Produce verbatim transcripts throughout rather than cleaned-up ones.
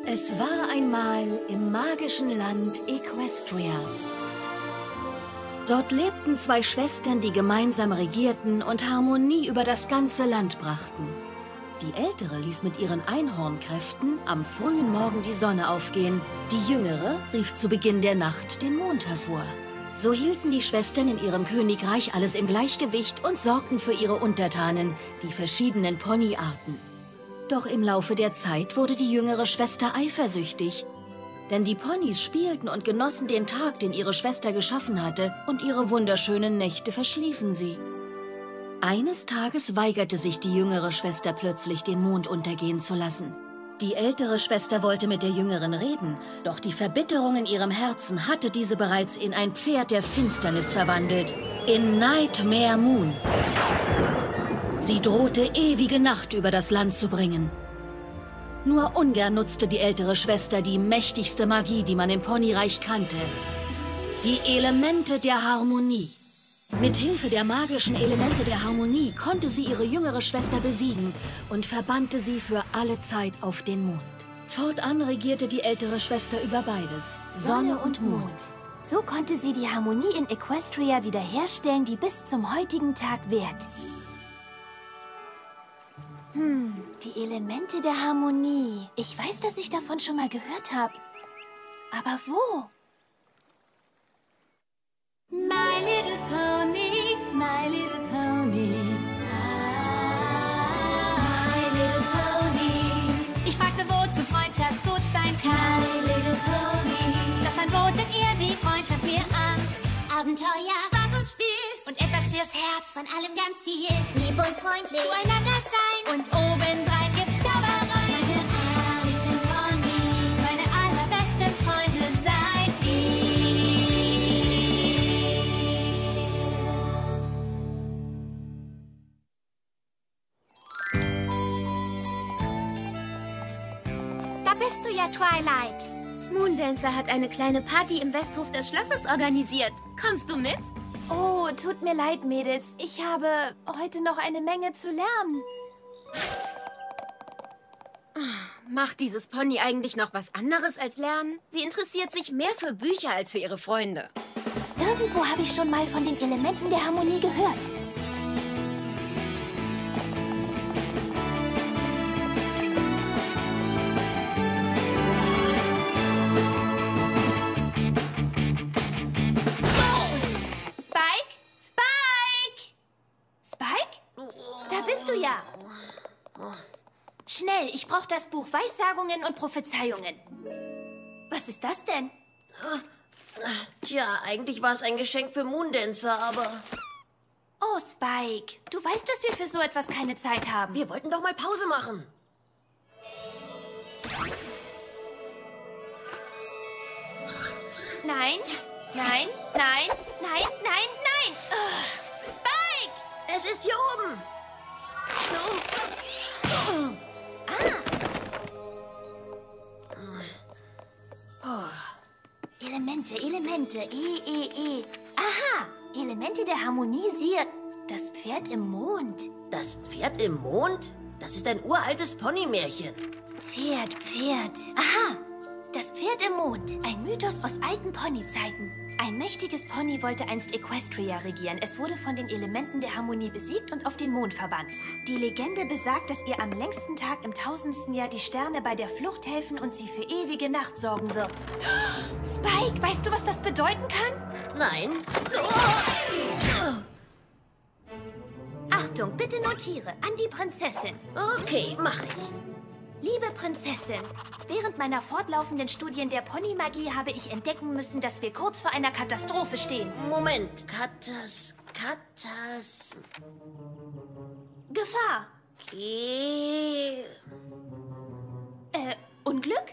Es war einmal im magischen Land Equestria. Dort lebten zwei Schwestern, die gemeinsam regierten und Harmonie über das ganze Land brachten. Die Ältere ließ mit ihren Einhornkräften am frühen Morgen die Sonne aufgehen. Die Jüngere rief zu Beginn der Nacht den Mond hervor. So hielten die Schwestern in ihrem Königreich alles im Gleichgewicht und sorgten für ihre Untertanen, die verschiedenen Ponyarten. Doch im Laufe der Zeit wurde die jüngere Schwester eifersüchtig. Denn die Ponys spielten und genossen den Tag, den ihre Schwester geschaffen hatte, und ihre wunderschönen Nächte verschliefen sie. Eines Tages weigerte sich die jüngere Schwester plötzlich, den Mond untergehen zu lassen. Die ältere Schwester wollte mit der Jüngeren reden, doch die Verbitterung in ihrem Herzen hatte diese bereits in ein Pferd der Finsternis verwandelt, in Nightmare Moon. Sie drohte, ewige Nacht über das Land zu bringen. Nur ungern nutzte die ältere Schwester die mächtigste Magie, die man im Ponyreich kannte. Die Elemente der Harmonie. Mit Hilfe der magischen Elemente der Harmonie konnte sie ihre jüngere Schwester besiegen und verbannte sie für alle Zeit auf den Mond. Fortan regierte die ältere Schwester über beides, Sonne und Mond. So konnte sie die Harmonie in Equestria wiederherstellen, die bis zum heutigen Tag währt. Hm, die Elemente der Harmonie. Ich weiß, dass ich davon schon mal gehört habe. Aber wo? My little pony, my little pony. My little pony. Ich fragte, wozu Freundschaft gut sein kann. My little pony. Doch dann botet ihr die Freundschaft mir an. Abenteuer, Spaß und Spiel und etwas fürs Herz. von allem ganz viel. Lieb und freundlich Zueinander sein und obendrein gibt's Zauberei. Meine ehrlichen Ponys, meine allerbesten Freunde seid ihr. Da bist du ja, Twilight. Moondancer hat eine kleine Party im Westhof des Schlosses organisiert. Kommst du mit? Oh, tut mir leid, Mädels. Ich habe heute noch eine Menge zu lernen. Macht dieses Pony eigentlich noch was anderes als lernen? Sie interessiert sich mehr für Bücher als für ihre Freunde. Irgendwo habe ich schon mal von den Elementen der Harmonie gehört. Spike? Spike? Spike? Da bist du ja. Schnell, ich brauche das Buch Weissagungen und Prophezeiungen. Was ist das denn? Tja, eigentlich war es ein Geschenk für Moondancer, aber Oh, Spike, du weißt, dass wir für so etwas keine Zeit haben. wir wollten doch mal Pause machen. Nein, nein, nein, nein, nein, nein. Ugh. Spike! Es ist hier oben. Elemente, Elemente, E, E, E. Aha, Elemente der Harmonie, siehe, das Pferd im Mond. Das Pferd im Mond? Das ist ein uraltes Ponymärchen. Pferd, Pferd. Aha, das Pferd im Mond. Ein Mythos aus alten Ponyzeiten. Ein mächtiges Pony wollte einst Equestria regieren. Es wurde von den Elementen der Harmonie besiegt und auf den Mond verbannt. Die Legende besagt, dass ihr am längsten Tag im tausendsten Jahr die Sterne bei der Flucht helfen und sie für ewige Nacht sorgen wird. Spike, weißt du, was das bedeuten kann? Nein. Achtung, bitte notiere. An die Prinzessin. Okay, mach ich. Liebe Prinzessin, während meiner fortlaufenden Studien der Ponymagie habe ich entdecken müssen, dass wir kurz vor einer Katastrophe stehen. Moment. Katas... Katas... Gefahr. Ke... Äh, Unglück?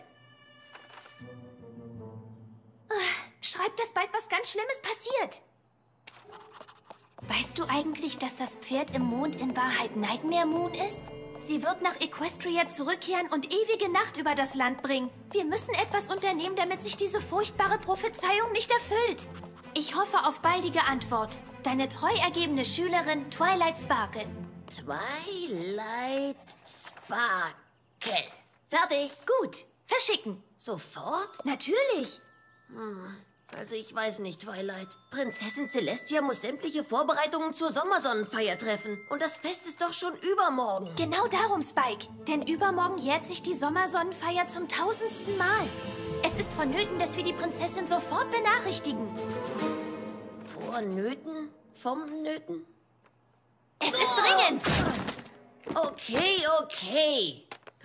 Ah, schreibt, dass bald was ganz Schlimmes passiert. Weißt du eigentlich, dass das Pferd im Mond in Wahrheit Nightmare Moon ist? Sie wird nach Equestria zurückkehren und ewige Nacht über das Land bringen. Wir müssen etwas unternehmen, damit sich diese furchtbare Prophezeiung nicht erfüllt. Ich hoffe auf baldige Antwort. Deine treu ergebene Schülerin Twilight Sparkle. Twilight Sparkle. Fertig. Gut. Verschicken. Sofort? Natürlich. Hm, also ich weiß nicht, Twilight. Prinzessin Celestia muss sämtliche Vorbereitungen zur Sommersonnenfeier treffen. Und das Fest ist doch schon übermorgen. Genau darum, Spike. Denn übermorgen jährt sich die Sommersonnenfeier zum tausendsten Mal. Es ist vonnöten, dass wir die Prinzessin sofort benachrichtigen. Vonnöten? Vom Nöten? Es ist dringend. Okay, okay.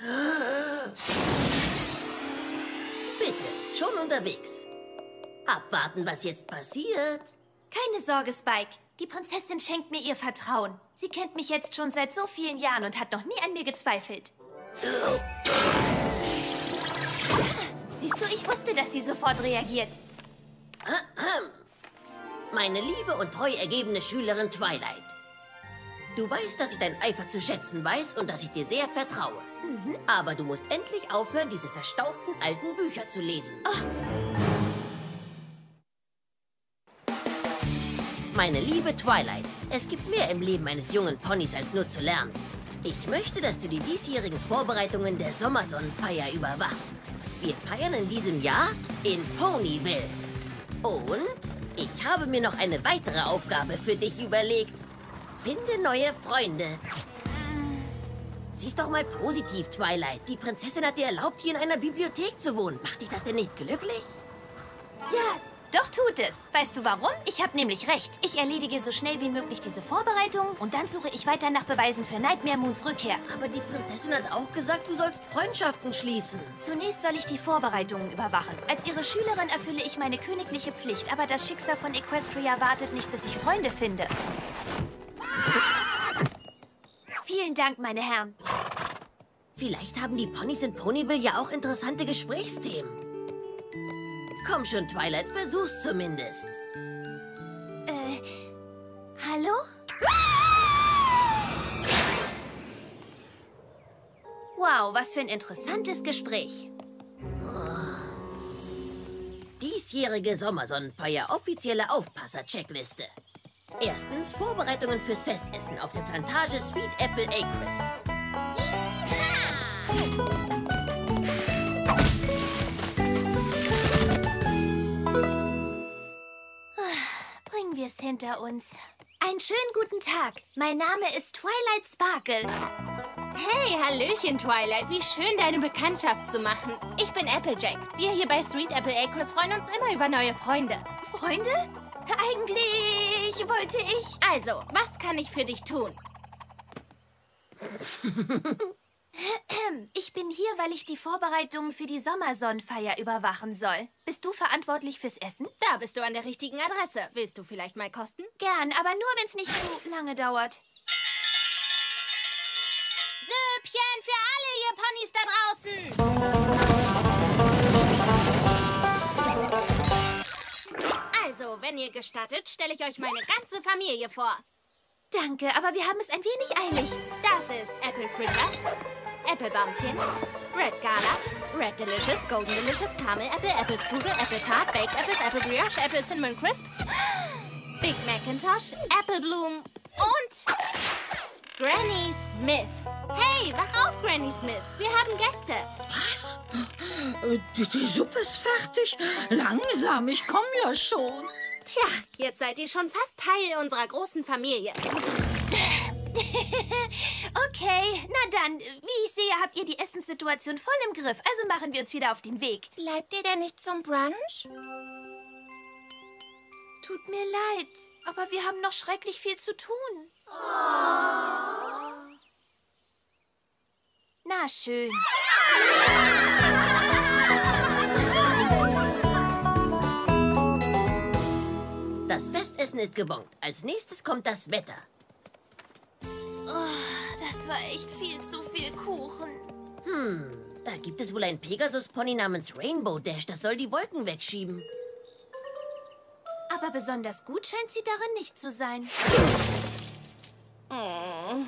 Bitte, schon unterwegs. Abwarten, was jetzt passiert. Keine Sorge, Spike. Die Prinzessin schenkt mir ihr Vertrauen. Sie kennt mich jetzt schon seit so vielen Jahren und hat noch nie an mir gezweifelt. Siehst du, ich wusste, dass sie sofort reagiert. Meine liebe und treu ergebene Schülerin Twilight. Du weißt, dass ich deinen Eifer zu schätzen weiß und dass ich dir sehr vertraue. Mhm. Aber du musst endlich aufhören, diese verstaubten alten Bücher zu lesen. Oh. Meine liebe Twilight, es gibt mehr im Leben eines jungen Ponys als nur zu lernen. Ich möchte, dass du die diesjährigen Vorbereitungen der Sommersonnenfeier überwachst. Wir feiern in diesem Jahr in Ponyville. Und ich habe mir noch eine weitere Aufgabe für dich überlegt. Finde neue Freunde. Sieh's doch mal positiv, Twilight. Die Prinzessin hat dir erlaubt, hier in einer Bibliothek zu wohnen. Macht dich das denn nicht glücklich? Ja, doch tut es. Weißt du warum? Ich habe nämlich recht. Ich erledige so schnell wie möglich diese Vorbereitungen und dann suche ich weiter nach Beweisen für Nightmare Moons Rückkehr. Aber die Prinzessin hat auch gesagt, du sollst Freundschaften schließen. Zunächst soll ich die Vorbereitungen überwachen. Als ihre Schülerin erfülle ich meine königliche Pflicht, aber das Schicksal von Equestria wartet nicht, bis ich Freunde finde. Vielen Dank, meine Herren. Vielleicht haben die Ponys in Ponyville ja auch interessante Gesprächsthemen. Komm schon, Twilight, versuch's zumindest. Äh, hallo? Wow, was für ein interessantes Gespräch. Diesjährige Sommersonnenfeier, offizielle Aufpasser-Checkliste. Erstens Vorbereitungen fürs Festessen auf der Plantage Sweet Apple Acres. Bringen wir es hinter uns. Einen schönen guten Tag. Mein Name ist Twilight Sparkle. Hey, hallöchen, Twilight. Wie schön, deine Bekanntschaft zu machen. Ich bin Applejack. Wir hier bei Sweet Apple Acres freuen uns immer über neue Freunde. Freunde? Eigentlich wollte ich... Also, was kann ich für dich tun? Ich bin hier, weil ich die Vorbereitungen für die Sommersonnenfeier überwachen soll. Bist du verantwortlich fürs Essen? Da bist du an der richtigen Adresse. Willst du vielleicht mal kosten? Gern, aber nur, wenn es nicht zu lange dauert. Süppchen für alle, ihr Ponys da draußen! Also, wenn ihr gestattet, stelle ich euch meine ganze Familie vor. Danke, aber wir haben es ein wenig eilig. Das ist Apple Fritter, Apple Bumpkin, Red Gala, Red Delicious, Golden Delicious, Caramel Apple, Apple Strudel, Apple Tart, Baked Apples, Apple Brioche, Apple Cinnamon Crisp, Big Macintosh, Apple Bloom und Granny Smith. Hey, wach auf, Granny Smith. Wir haben Gäste. Was? Die, die Suppe ist fertig. Langsam, ich komme ja schon. Tja, jetzt seid ihr schon fast Teil unserer großen Familie. Okay, na dann. Wie ich sehe, habt ihr die Essenssituation voll im Griff. Also machen wir uns wieder auf den Weg. Bleibt ihr denn nicht zum Brunch? Tut mir leid, aber wir haben noch schrecklich viel zu tun. Oh. Na schön. Das Festessen ist gebongt. Als nächstes kommt das Wetter. Oh, das war echt viel zu viel Kuchen. Hm, da gibt es wohl ein Pegasus-Pony namens Rainbow Dash. Das soll die Wolken wegschieben. Aber besonders gut scheint sie darin nicht zu sein. Oh.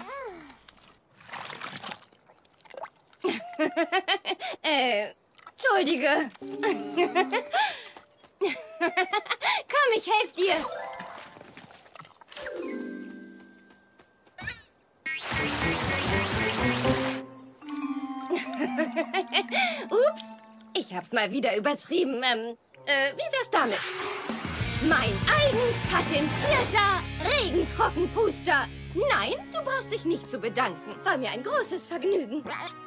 äh, Entschuldige. Komm, ich helfe dir. Ups. ich hab's mal wieder übertrieben. Ähm, äh, wie wär's damit? Mein eigens patentierter Regentrockenpuster. Nein, du brauchst dich nicht zu bedanken. War mir ein großes Vergnügen.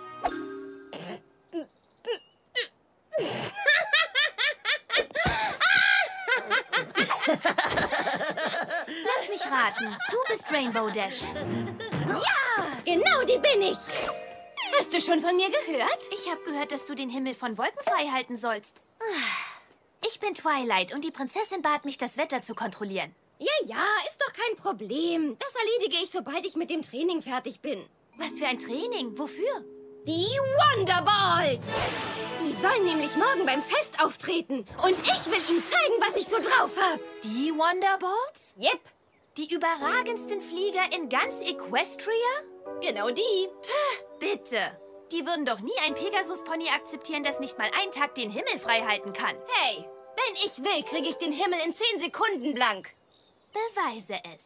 Lass mich raten. Du bist Rainbow Dash. Ja, genau die bin ich. Hast du schon von mir gehört? Ich habe gehört, dass du den Himmel von Wolken frei halten sollst. Ich bin Twilight und die Prinzessin bat mich, das Wetter zu kontrollieren. Ja, ja, ist doch kein Problem. Das erledige ich, sobald ich mit dem Training fertig bin. Was für ein Training? Wofür? Die Wonderballs! Die sollen nämlich morgen beim Fest auftreten. Und ich will ihnen zeigen, was ich so drauf habe. Die Wonderballs? Yep. Die überragendsten Flieger in ganz Equestria? Genau die. Bitte. Die würden doch nie ein Pegasus-Pony akzeptieren, das nicht mal einen Tag den Himmel frei halten kann. Hey, wenn ich will, kriege ich den Himmel in zehn Sekunden blank. Beweise es.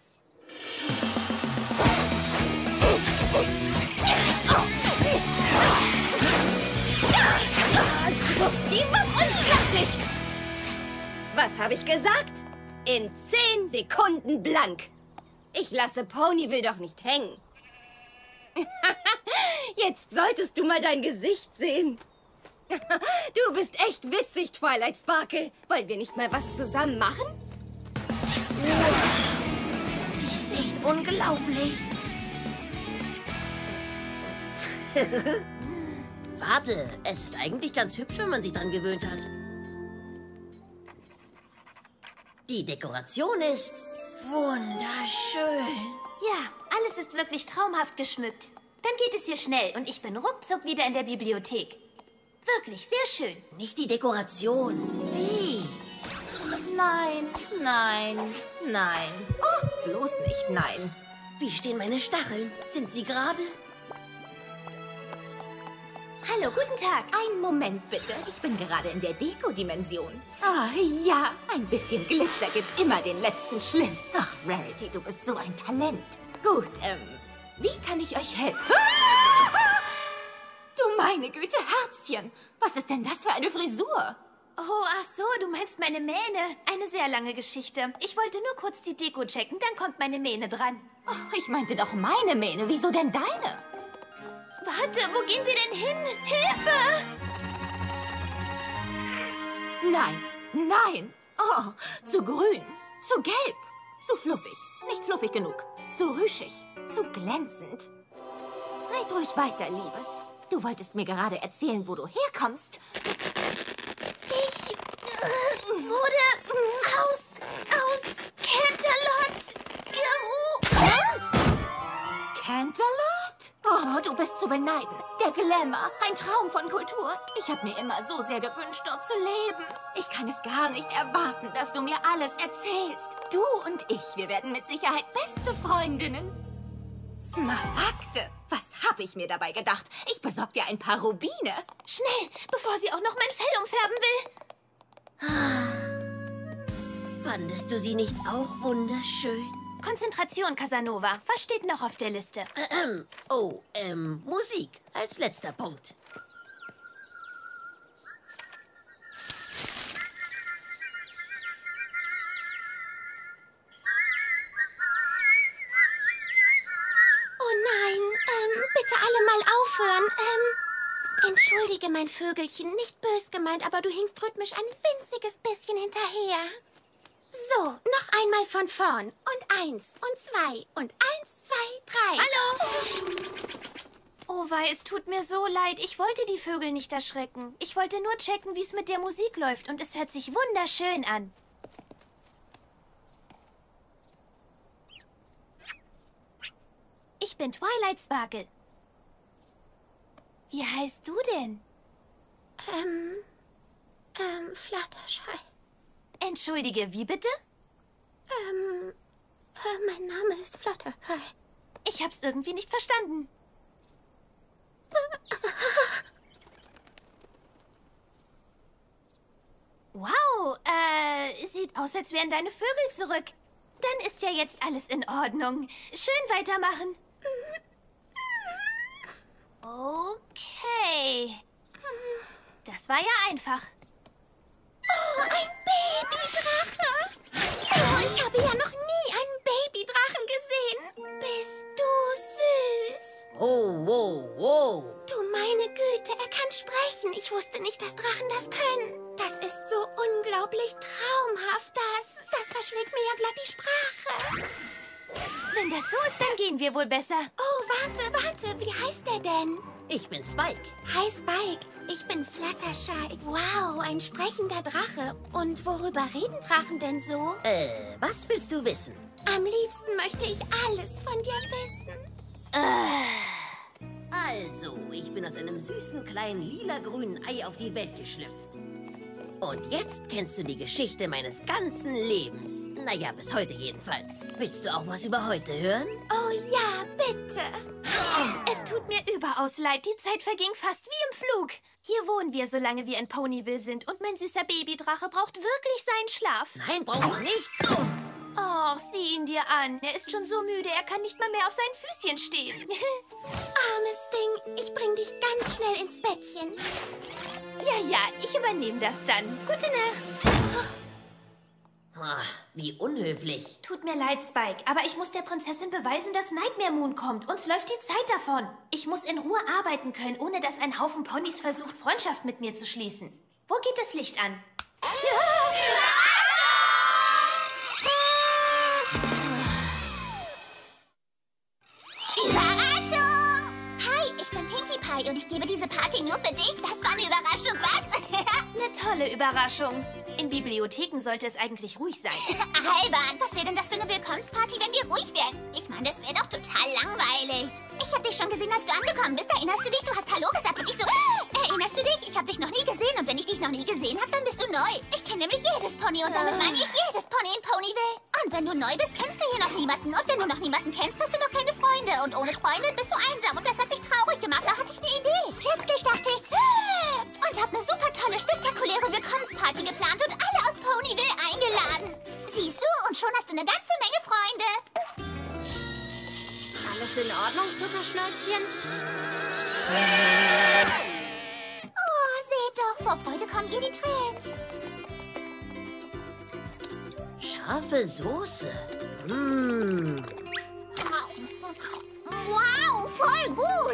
Schwuppdiwupp und fertig. Was habe ich gesagt? In zehn Sekunden blank. Ich lasse Ponyville doch nicht hängen. Jetzt solltest du mal dein Gesicht sehen. Du bist echt witzig, Twilight Sparkle. Wollen wir nicht mal was zusammen machen? Sie ist echt unglaublich. Warte, es ist eigentlich ganz hübsch, wenn man sich dran gewöhnt hat. Die Dekoration ist wunderschön. Ja, alles ist wirklich traumhaft geschmückt. Dann geht es hier schnell und ich bin ruckzuck wieder in der Bibliothek. Wirklich sehr schön. Nicht die Dekoration, sie. Nein, nein, nein. Oh, bloß nicht nein. Wie stehen meine Stacheln? Sind sie gerade? Hallo, guten Tag. Einen Moment bitte. Ich bin gerade in der Deko-Dimension. Ah, ja. Ein bisschen Glitzer gibt immer den letzten Schliff. Ach, Rarity, du bist so ein Talent. Gut, ähm, wie kann ich euch helfen? Ah! Du meine Güte, Herzchen. Was ist denn das für eine Frisur? Oh, ach so, du meinst meine Mähne. Eine sehr lange Geschichte. Ich wollte nur kurz die Deko checken, dann kommt meine Mähne dran. Oh, ich meinte doch meine Mähne. Wieso denn deine? Warte, wo gehen wir denn hin? Hilfe! Nein, nein. Oh, zu grün, zu gelb, zu fluffig. Nicht fluffig genug. Zu rüschig, zu glänzend. Red ruhig weiter, Liebes. Du wolltest mir gerade erzählen, wo du herkommst. Ich äh, wurde aus, aus Canterlot gerufen. Canterlot? Oh, du bist zu beneiden. Der Glamour, ein Traum von Kultur. Ich habe mir immer so sehr gewünscht, dort zu leben. Ich kann es gar nicht erwarten, dass du mir alles erzählst. Du und ich, wir werden mit Sicherheit beste Freundinnen. Smaragde, was habe ich mir dabei gedacht? Ich besorg dir ein paar Rubine. Schnell, bevor sie auch noch mein Fell umfärben will. Fandest du sie nicht auch wunderschön? Konzentration, Casanova. Was steht noch auf der Liste? Ähm, oh, ähm, Musik als letzter Punkt. Oh nein, ähm, bitte alle mal aufhören. Ähm, entschuldige, mein Vögelchen, nicht bös gemeint, aber du hingst rhythmisch ein winziges bisschen hinterher. So, noch einmal von vorn. Und eins, und zwei, und eins, zwei, drei. Hallo! Oh wei, es tut mir so leid. Ich wollte die Vögel nicht erschrecken. Ich wollte nur checken, wie es mit der Musik läuft. Und es hört sich wunderschön an. Ich bin Twilight Sparkle. Wie heißt du denn? Ähm, ähm, Fluttershy. Entschuldige, wie bitte? Ähm, äh, mein Name ist Fluttershy. Ich hab's irgendwie nicht verstanden. Wow, äh, sieht aus, als wären deine Vögel zurück. Dann ist ja jetzt alles in Ordnung. Schön weitermachen. Okay. Das war ja einfach. Oh, ein Babydrache. Oh, ich habe ja noch nie einen Babydrachen gesehen. Bist du süß. Oh, wow, wow. Du meine Güte, er kann sprechen. Ich wusste nicht, dass Drachen das können. Das ist so unglaublich traumhaft. Das, das verschlägt mir ja glatt die Sprache. Wenn das so ist, dann gehen wir wohl besser. Oh, warte, warte. Wie heißt der denn? Ich bin Spike. Hi, Spike. Ich bin Fluttershy. Wow, ein sprechender Drache. Und worüber reden Drachen denn so? Äh, was willst du wissen? Am liebsten möchte ich alles von dir wissen. Also, ich bin aus einem süßen kleinen lila-grünen Ei auf die Welt geschlüpft. Und jetzt kennst du die Geschichte meines ganzen Lebens. Naja, bis heute jedenfalls. Willst du auch was über heute hören? Oh ja, bitte. Es tut mir überaus leid. Die Zeit verging fast wie im Flug. Hier wohnen wir, solange wir in Ponyville sind. Und mein süßer Babydrache braucht wirklich seinen Schlaf. Nein, brauch ich nicht. Oh, sieh ihn dir an. Er ist schon so müde, er kann nicht mal mehr auf seinen Füßchen stehen. Armes Ding, ich bring dich ganz schnell ins Bettchen. Ja, ja, ich übernehme das dann. Gute Nacht. Ah, wie unhöflich. Tut mir leid, Spike, aber ich muss der Prinzessin beweisen, dass Nightmare Moon kommt. Uns läuft die Zeit davon. Ich muss in Ruhe arbeiten können, ohne dass ein Haufen Ponys versucht, Freundschaft mit mir zu schließen. Wo geht das Licht an? Überraschung! Hi, ich bin Pinkie Pie und ich gebe diese Party nur für dich. Das war eine Überraschung, was? Eine tolle Überraschung. In Bibliotheken sollte es eigentlich ruhig sein. Albern, was wäre denn das für eine Willkommensparty, wenn wir ruhig wären? Ich meine, das wäre doch total langweilig. Ich habe dich schon gesehen, als du angekommen bist. Erinnerst du dich? Du hast Hallo gesagt und ich so, äh, erinnerst du dich? Ich habe dich noch nie gesehen und wenn ich dich noch nie gesehen habe, dann bist du neu. Ich kenne nämlich jedes Pony und damit meine ich jedes Pony in Ponyville. Und wenn du neu bist, kennst du hier noch niemanden. Und wenn du noch niemanden kennst, hast du noch keine Freunde. Und ohne Freunde bist du einsam und das hat mich traurig gemacht. Da hatte ich eine Idee. Plötzlich dachte ich, äh, und habe eine super tolle, spektakuläre Willkommensparty geplant und alle aus Ponyville eingeladen. Siehst du? Und schon hast du eine ganze Menge Freunde. Alles in Ordnung, Zuckerschnäuzchen? Oh, seht doch, vor Freude kommen ihr die Tränen. Scharfe Soße. Mmh. Wow, voll gut.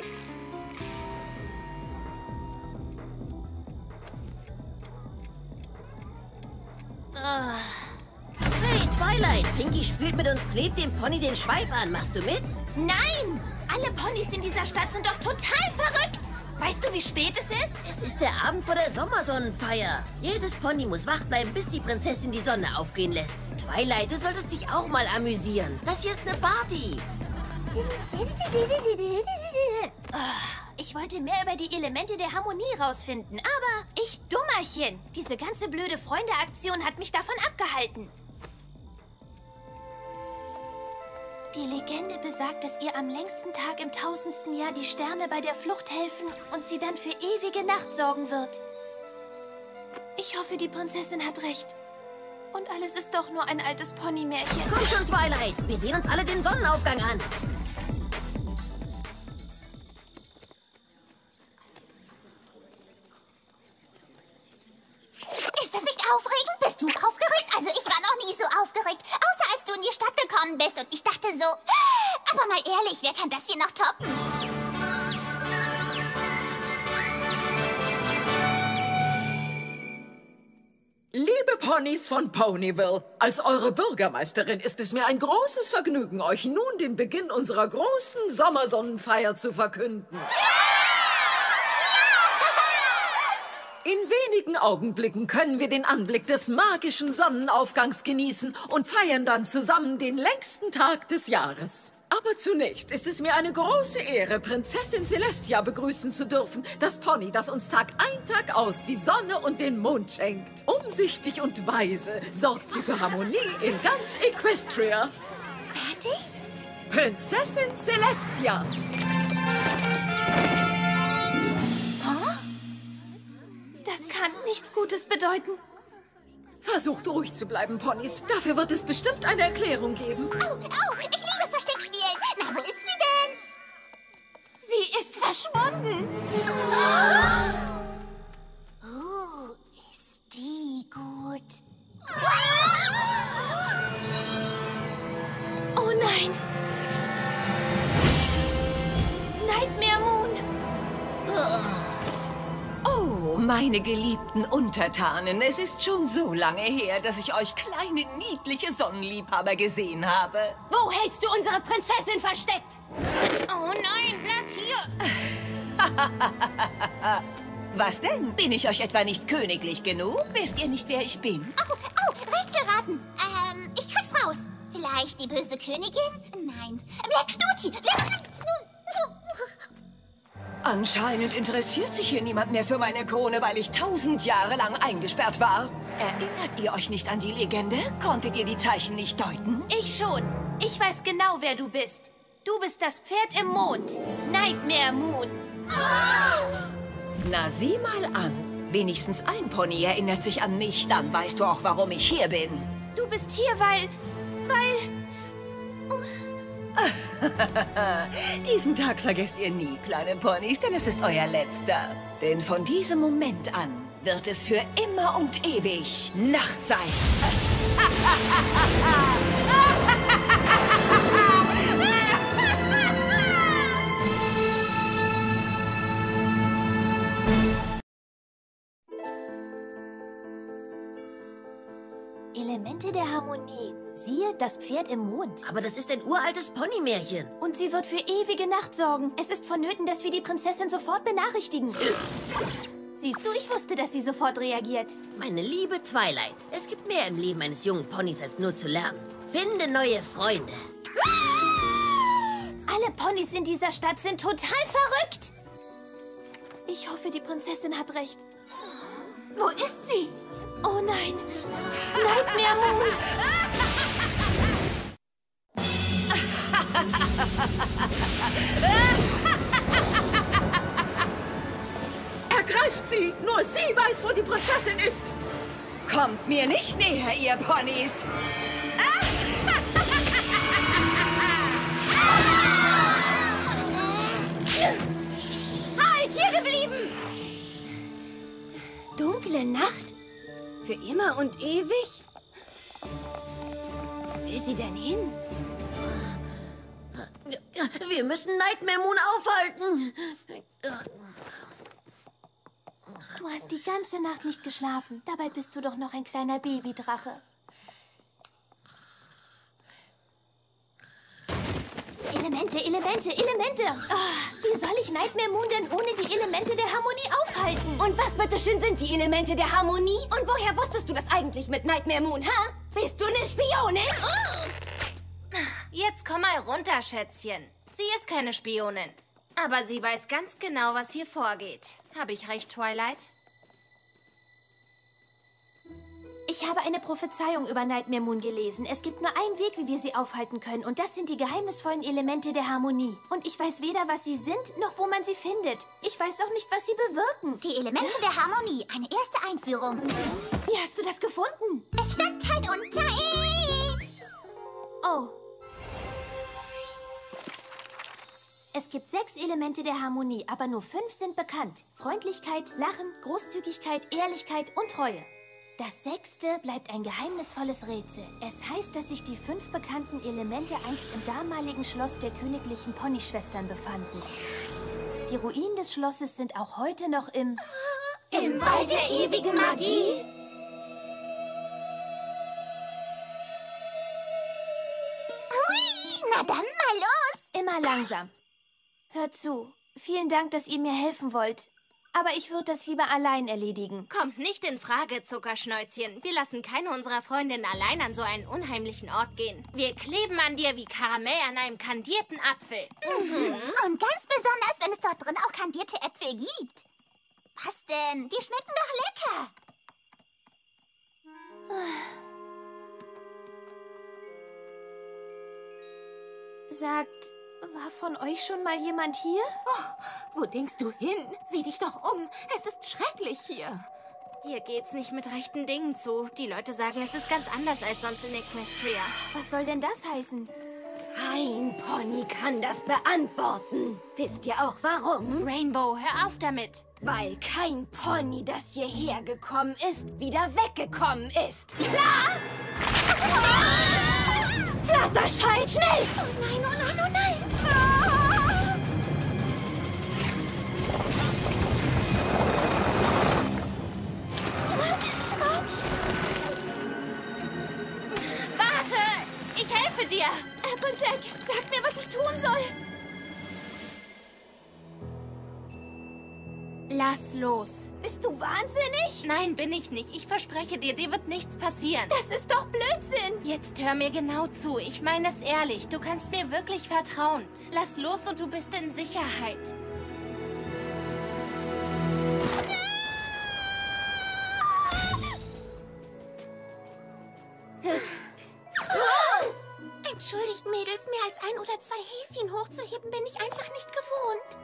Hey, Twilight, Pinkie spielt mit uns, klebt dem Pony den Schweif an. Machst du mit? Nein! Alle Ponys in dieser Stadt sind doch total verrückt. Weißt du, wie spät es ist? Es ist der Abend vor der Sommersonnenfeier. Jedes Pony muss wach bleiben, bis die Prinzessin die Sonne aufgehen lässt. Twilight, du solltest dich auch mal amüsieren. Das hier ist eine Party. Ich wollte mehr über die Elemente der Harmonie rausfinden, aber ich Dummerchen. Diese ganze blöde Freunde-Aktion hat mich davon abgehalten. Die Legende besagt, dass ihr am längsten Tag im tausendsten Jahr die Sterne bei der Flucht helfen und sie dann für ewige Nacht sorgen wird. Ich hoffe, die Prinzessin hat recht. Und alles ist doch nur ein altes Ponymärchen. Komm schon, Twilight. Wir sehen uns alle den Sonnenaufgang an. Ist das nicht aufregend? Bist du aufgeregt? Also ich war noch nie so aufgeregt. Außer als du in die Stadt gekommen bist und ich dachte so, aber mal ehrlich, wer kann das hier noch toppen? Liebe Ponys von Ponyville, als eure Bürgermeisterin ist es mir ein großes Vergnügen, euch nun den Beginn unserer großen Sommersonnenfeier zu verkünden. In wenigen Augenblicken können wir den Anblick des magischen Sonnenaufgangs genießen und feiern dann zusammen den längsten Tag des Jahres. Aber zunächst ist es mir eine große Ehre, Prinzessin Celestia begrüßen zu dürfen, das Pony, das uns Tag ein, Tag aus die Sonne und den Mond schenkt. Umsichtig und weise sorgt sie für Harmonie in ganz Equestria. Fertig? Prinzessin Celestia! Das kann nichts Gutes bedeuten. Versucht ruhig zu bleiben, Ponys. Dafür wird es bestimmt eine Erklärung geben. Oh, oh, ich liebe Versteckspielen. Na, wo ist sie denn? Sie ist verschwunden. Oh. meine geliebten Untertanen, es ist schon so lange her, dass ich euch kleine, niedliche Sonnenliebhaber gesehen habe. Wo hältst du unsere Prinzessin versteckt? Oh nein, bleib hier! Was denn? Bin ich euch etwa nicht königlich genug? Wisst ihr nicht, wer ich bin? Oh, oh, Rätselraten. Ähm, ich krieg's raus. Vielleicht die böse Königin? Nein. Black Stucci. Black Stucci. Anscheinend interessiert sich hier niemand mehr für meine Krone, weil ich tausend Jahre lang eingesperrt war. Erinnert ihr euch nicht an die Legende? Konntet ihr die Zeichen nicht deuten? Ich schon. Ich weiß genau, wer du bist. Du bist das Pferd im Mond. Nightmare Moon. Na, sieh mal an. Wenigstens ein Pony erinnert sich an mich. Dann weißt du auch, warum ich hier bin. Du bist hier, weil... weil... Diesen Tag vergesst ihr nie, kleine Ponys, denn es ist euer letzter. Denn von diesem Moment an wird es für immer und ewig Nacht sein. Elemente der Harmonie. Siehe, das Pferd im Mond. Aber das ist ein uraltes Ponymärchen. Und sie wird für ewige Nacht sorgen. Es ist vonnöten, dass wir die Prinzessin sofort benachrichtigen. Siehst du, ich wusste, dass sie sofort reagiert. Meine liebe Twilight, es gibt mehr im Leben eines jungen Ponys als nur zu lernen. Finde neue Freunde. Alle Ponys in dieser Stadt sind total verrückt. Ich hoffe, die Prinzessin hat recht. Wo ist sie? Oh nein. Nightmare Moon. Ergreift sie! Nur sie weiß, wo die Prinzessin ist! Kommt mir nicht näher, ihr Ponys! Halt, hier geblieben! Dunkle Nacht? Für immer und ewig? Wo will sie denn hin? Wir müssen Nightmare Moon aufhalten. Du hast die ganze Nacht nicht geschlafen. Dabei bist du doch noch ein kleiner Babydrache. Elemente, Elemente, Elemente! Oh, wie soll ich Nightmare Moon denn ohne die Elemente der Harmonie aufhalten? Und was bitteschön sind die Elemente der Harmonie? Und woher wusstest du das eigentlich mit Nightmare Moon, ha? Bist du eine Spionin? Oh. Jetzt komm mal runter, Schätzchen. Sie ist keine Spionin. Aber sie weiß ganz genau, was hier vorgeht. Habe ich recht, Twilight? Ich habe eine Prophezeiung über Nightmare Moon gelesen. Es gibt nur einen Weg, wie wir sie aufhalten können. Und das sind die geheimnisvollen Elemente der Harmonie. Und ich weiß weder, was sie sind, noch wo man sie findet. Ich weiß auch nicht, was sie bewirken. Die Elemente der Harmonie. Eine erste Einführung. Wie hast du das gefunden? Es stand halt unter E. Oh. Es gibt sechs Elemente der Harmonie, aber nur fünf sind bekannt. Freundlichkeit, Lachen, Großzügigkeit, Ehrlichkeit und Treue. Das sechste bleibt ein geheimnisvolles Rätsel. Es heißt, dass sich die fünf bekannten Elemente einst im damaligen Schloss der königlichen Ponyschwestern befanden. Die Ruinen des Schlosses sind auch heute noch im... Im Wald der ewigen Magie? Hui, na dann mal los. Immer langsam. Hört zu. Vielen Dank, dass ihr mir helfen wollt. Aber ich würde das lieber allein erledigen. Kommt nicht in Frage, Zuckerschnäuzchen. Wir lassen keine unserer Freundinnen allein an so einen unheimlichen Ort gehen. Wir kleben an dir wie Karamell an einem kandierten Apfel. Mhm. Und ganz besonders, wenn es dort drin auch kandierte Äpfel gibt. Was denn? Die schmecken doch lecker. Sagt, war von euch schon mal jemand hier? Oh, wo denkst du hin? Sieh dich doch um. Es ist schrecklich hier. Hier geht's nicht mit rechten Dingen zu. Die Leute sagen, es ist ganz anders als sonst in Equestria. Was soll denn das heißen? Kein Pony kann das beantworten. Wisst ihr auch warum? Rainbow, hör auf damit. Weil kein Pony, das hierher gekommen ist, wieder weggekommen ist. Klar? Flatterschall, schnell! Oh nein, oh nein, oh nein! Lass los. Bist du wahnsinnig? Nein, bin ich nicht. Ich verspreche dir, dir wird nichts passieren. Das ist doch Blödsinn. Jetzt hör mir genau zu. Ich meine es ehrlich. Du kannst mir wirklich vertrauen. Lass los und du bist in Sicherheit. Entschuldigt, Mädels, mehr als ein oder zwei Häschen hochzuheben, bin ich einfach nicht gewohnt.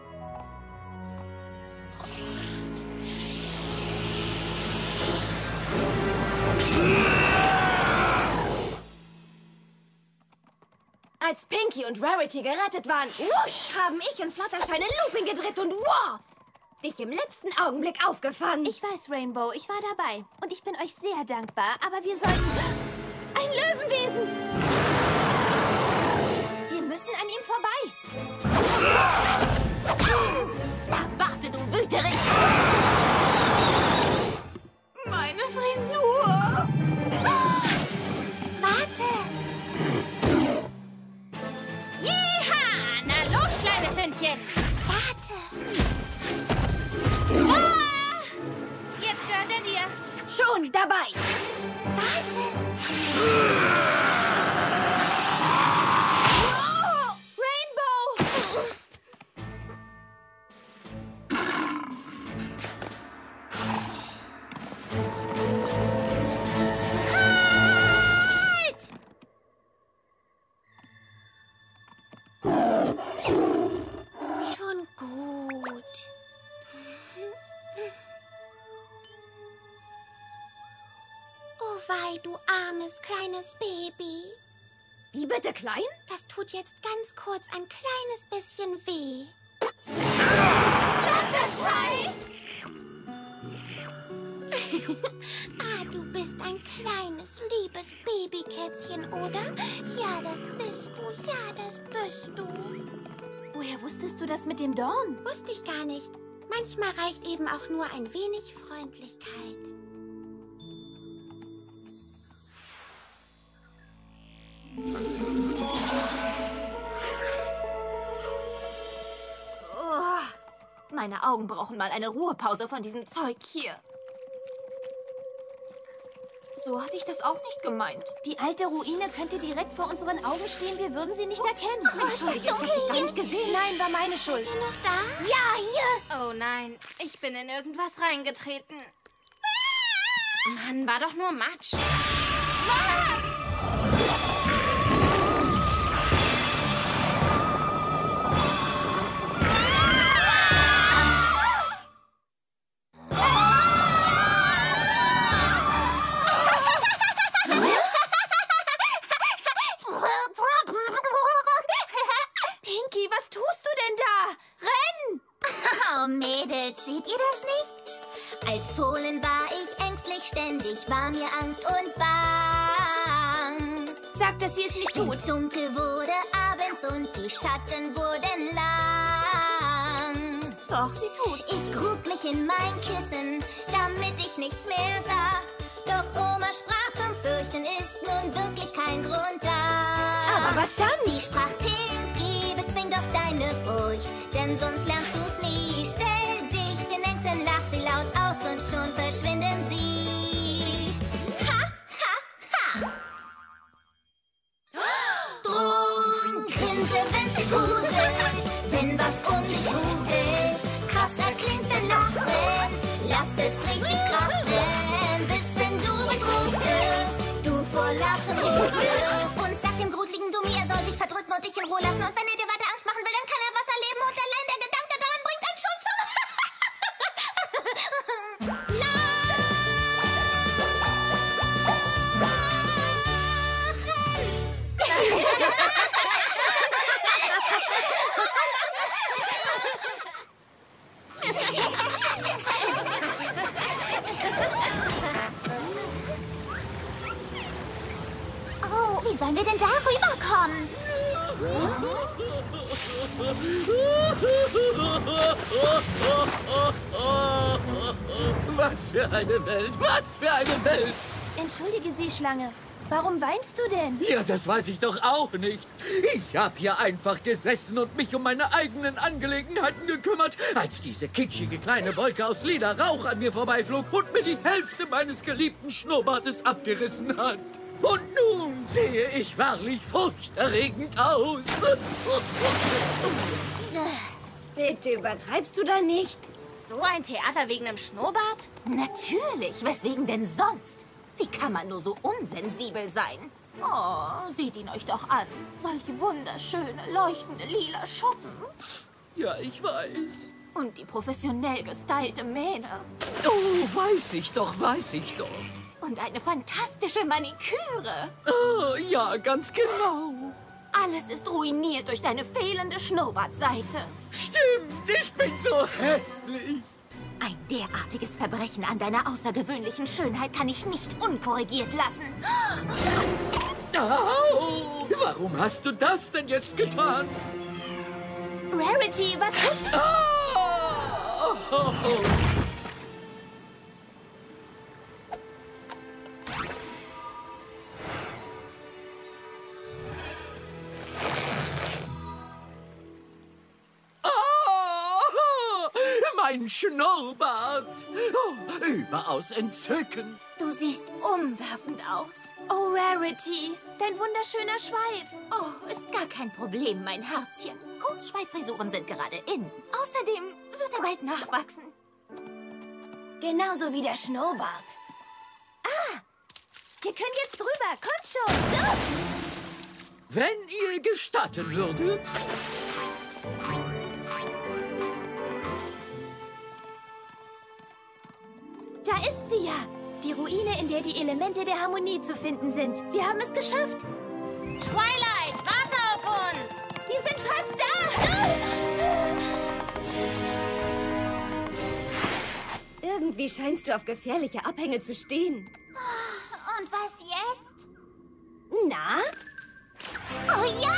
Als Pinky und Rarity gerettet waren, wusch, haben ich und Fluttershy einen Looping gedreht und wow, dich im letzten Augenblick aufgefangen. Ich weiß, Rainbow, ich war dabei. Und ich bin euch sehr dankbar, aber wir sollten... Ein Löwenwesen! Wir müssen an ihm vorbei. Na, warte, du Wüterich! Meine Frisur! Warte! Jeha! Na los, kleines Hündchen! Warte! Ah! Jetzt gehört er dir. Schon dabei! Warte! Oh! Rainbow! Halt! Schon gut. Oh wei, du armes, kleines Baby. Wie bitte klein? Das tut jetzt ganz kurz ein kleines bisschen weh. Fluttershy! Ah, du bist ein kleines, liebes Babykätzchen, oder? Ja, das bist du. Ja, das bist du. Woher wusstest du das mit dem Dorn? Wusste ich gar nicht. Manchmal reicht eben auch nur ein wenig Freundlichkeit. Oh, meine Augen brauchen mal eine Ruhepause von diesem Zeug hier. So hatte ich das auch nicht gemeint. Die alte Ruine könnte direkt vor unseren Augen stehen. Wir würden sie nicht erkennen. Oh, ist das dunkel Ich habe hier? nicht gesehen. Nein, war meine Schuld. Seid ihr noch da? Ja, hier. Oh nein, ich bin in irgendwas reingetreten. Mann, war doch nur Matsch. Pinky, was tust du denn da? Renn! Oh, Mädels, seht ihr das nicht? Als Fohlen war ich ängstlich, ständig war mir Angst und Bang. Sag, dass sie es nicht tut. Es dunkel wurde abends und die Schatten wurden lang. Doch, sie tut. Ich grub mich in mein Kissen, damit ich nichts mehr sah. Doch Oma sprach, zum Fürchten ist nun wirklich kein Grund da. Aber was dann? Sie sprach, Pinky, bezwing doch deine Furcht, denn sonst lernst du's nie. Stell dich den Ängsten, lach sie laut aus und schon verschwinden sie. Ha, ha, ha! Drum grinse, wenn's dich gruselt, wenn was um dich wuselt. Krasser klingt dein Lachen, lass es richtig krachen, bis wenn du bedroht wirst, du vor Lachen rot wirst. Und sag dem gruseligen Dummi, er soll sich verdrücken und dich in Ruhe lassen. Und wenn er dir weiter Angst machen will, dann kann er was erleben. Und allein der Gedanke daran bringt einen schon zum Oh, wie sollen wir denn da rüberkommen? Was für eine Welt! Was für eine Welt! Entschuldige Sie, Schlange. Warum weinst du denn? Ja, das weiß ich doch auch nicht. Ich habe hier einfach gesessen und mich um meine eigenen Angelegenheiten gekümmert, als diese kitschige kleine Wolke aus lila Rauch an mir vorbeiflog und mir die Hälfte meines geliebten Schnurrbartes abgerissen hat. Und nun sehe ich wahrlich furchterregend aus. Bitte, übertreibst du da nicht? So ein Theater wegen einem Schnurrbart? Natürlich. Weswegen denn sonst? Wie kann man nur so unsensibel sein? Oh, seht ihn euch doch an. Solche wunderschöne, leuchtende lila Schuppen. Ja, ich weiß. Und die professionell gestylte Mähne. Oh, weiß ich doch, weiß ich doch. Und eine fantastische Maniküre. Oh, ja, ganz genau. Alles ist ruiniert durch deine fehlende Schnurrbartseite. Stimmt, ich bin so hässlich. Ein derartiges Verbrechen an deiner außergewöhnlichen Schönheit kann ich nicht unkorrigiert lassen. Au! Warum hast du das denn jetzt getan? Rarity, was tust du? Ah! Oh, oh. Mein Schnurrbart. Oh, überaus entzückend. Du siehst umwerfend aus. Oh, Rarity, dein wunderschöner Schweif. Oh, ist gar kein Problem, mein Herzchen. Kurzschweifrisuren sind gerade in. Außerdem wird er bald nachwachsen. Genauso wie der Schnurrbart. Ah, wir können jetzt drüber. Kommt schon. Los. Wenn ihr gestatten würdet. Da ist sie ja. Die Ruine, in der die Elemente der Harmonie zu finden sind. Wir haben es geschafft. Twilight, warte auf uns. Wir sind fast da. Irgendwie scheinst du auf gefährliche Abhänge zu stehen. Und was jetzt? Na? Oh ja!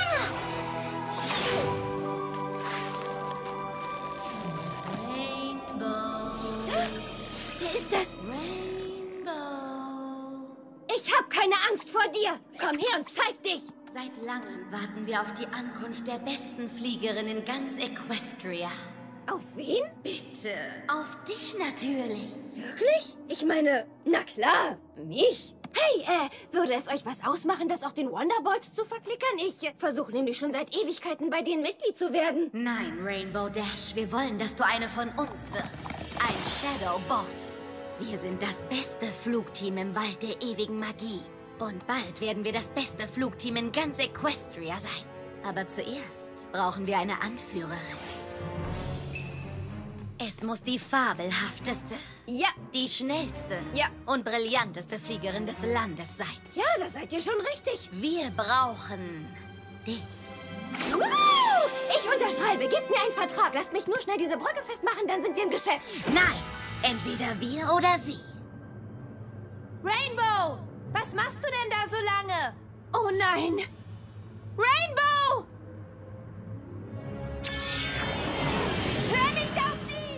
Wer ist das? Rainbow. Ich hab keine Angst vor dir. Komm her und zeig dich. Seit langem warten wir auf die Ankunft der besten Fliegerin in ganz Equestria. Auf wen? Bitte, auf dich natürlich. Wirklich? Ich meine, na klar, mich. Hey, äh, würde es euch was ausmachen, das auch den Wonderbolts zu verklickern? Ich äh, versuche nämlich schon seit Ewigkeiten bei denen Mitglied zu werden. Nein, Rainbow Dash, wir wollen, dass du eine von uns wirst. Ein Shadowbot. Wir sind das beste Flugteam im Wald der ewigen Magie. Und bald werden wir das beste Flugteam in ganz Equestria sein. Aber zuerst brauchen wir eine Anführerin. Es muss die fabelhafteste, ja, die schnellste, ja, und brillanteste Fliegerin des Landes sein. Ja, da seid ihr schon richtig. Wir brauchen dich. Uh, ich unterschreibe. Gebt mir einen Vertrag. Lasst mich nur schnell diese Brücke festmachen, dann sind wir im Geschäft. Nein, entweder wir oder sie. Rainbow, was machst du denn da so lange? Oh nein. Rainbow! Hör nicht auf sie!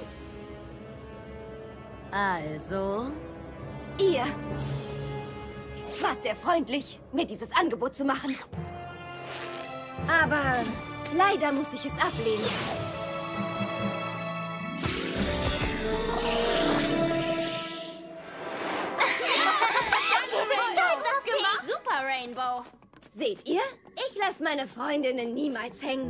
Also? Ihr wart sehr freundlich, mir dieses Angebot zu machen. Aber leider muss ich es ablehnen. Wir sind stolz auf dich. Super, Rainbow. Seht ihr? Ich lasse meine Freundinnen niemals hängen.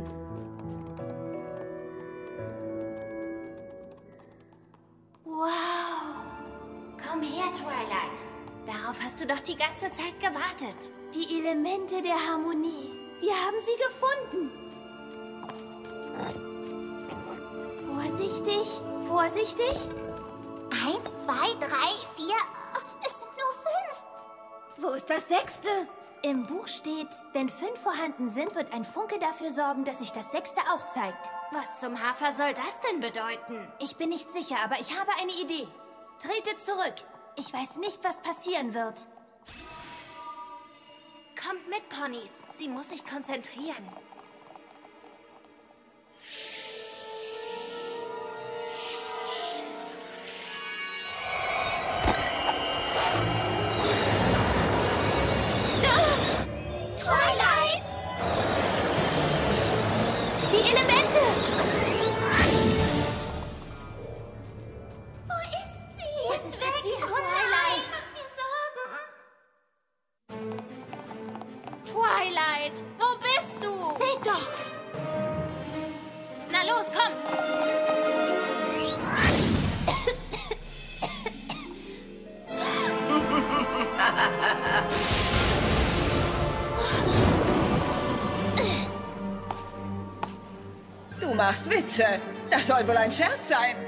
Wow. Komm her, Twilight. Darauf hast du doch die ganze Zeit gewartet. Die Elemente der Harmonie. Wir haben sie gefunden. Vorsichtig, vorsichtig. Eins, zwei, drei, vier. Es sind nur fünf. Wo ist das sechste? Im Buch steht, wenn fünf vorhanden sind, wird ein Funke dafür sorgen, dass sich das sechste auch zeigt. Was zum Hafer soll das denn bedeuten? Ich bin nicht sicher, aber ich habe eine Idee. Trete zurück. Ich weiß nicht, was passieren wird. Kommt mit, Ponys. Sie muss sich konzentrieren. machst Witze. Das soll wohl ein Scherz sein.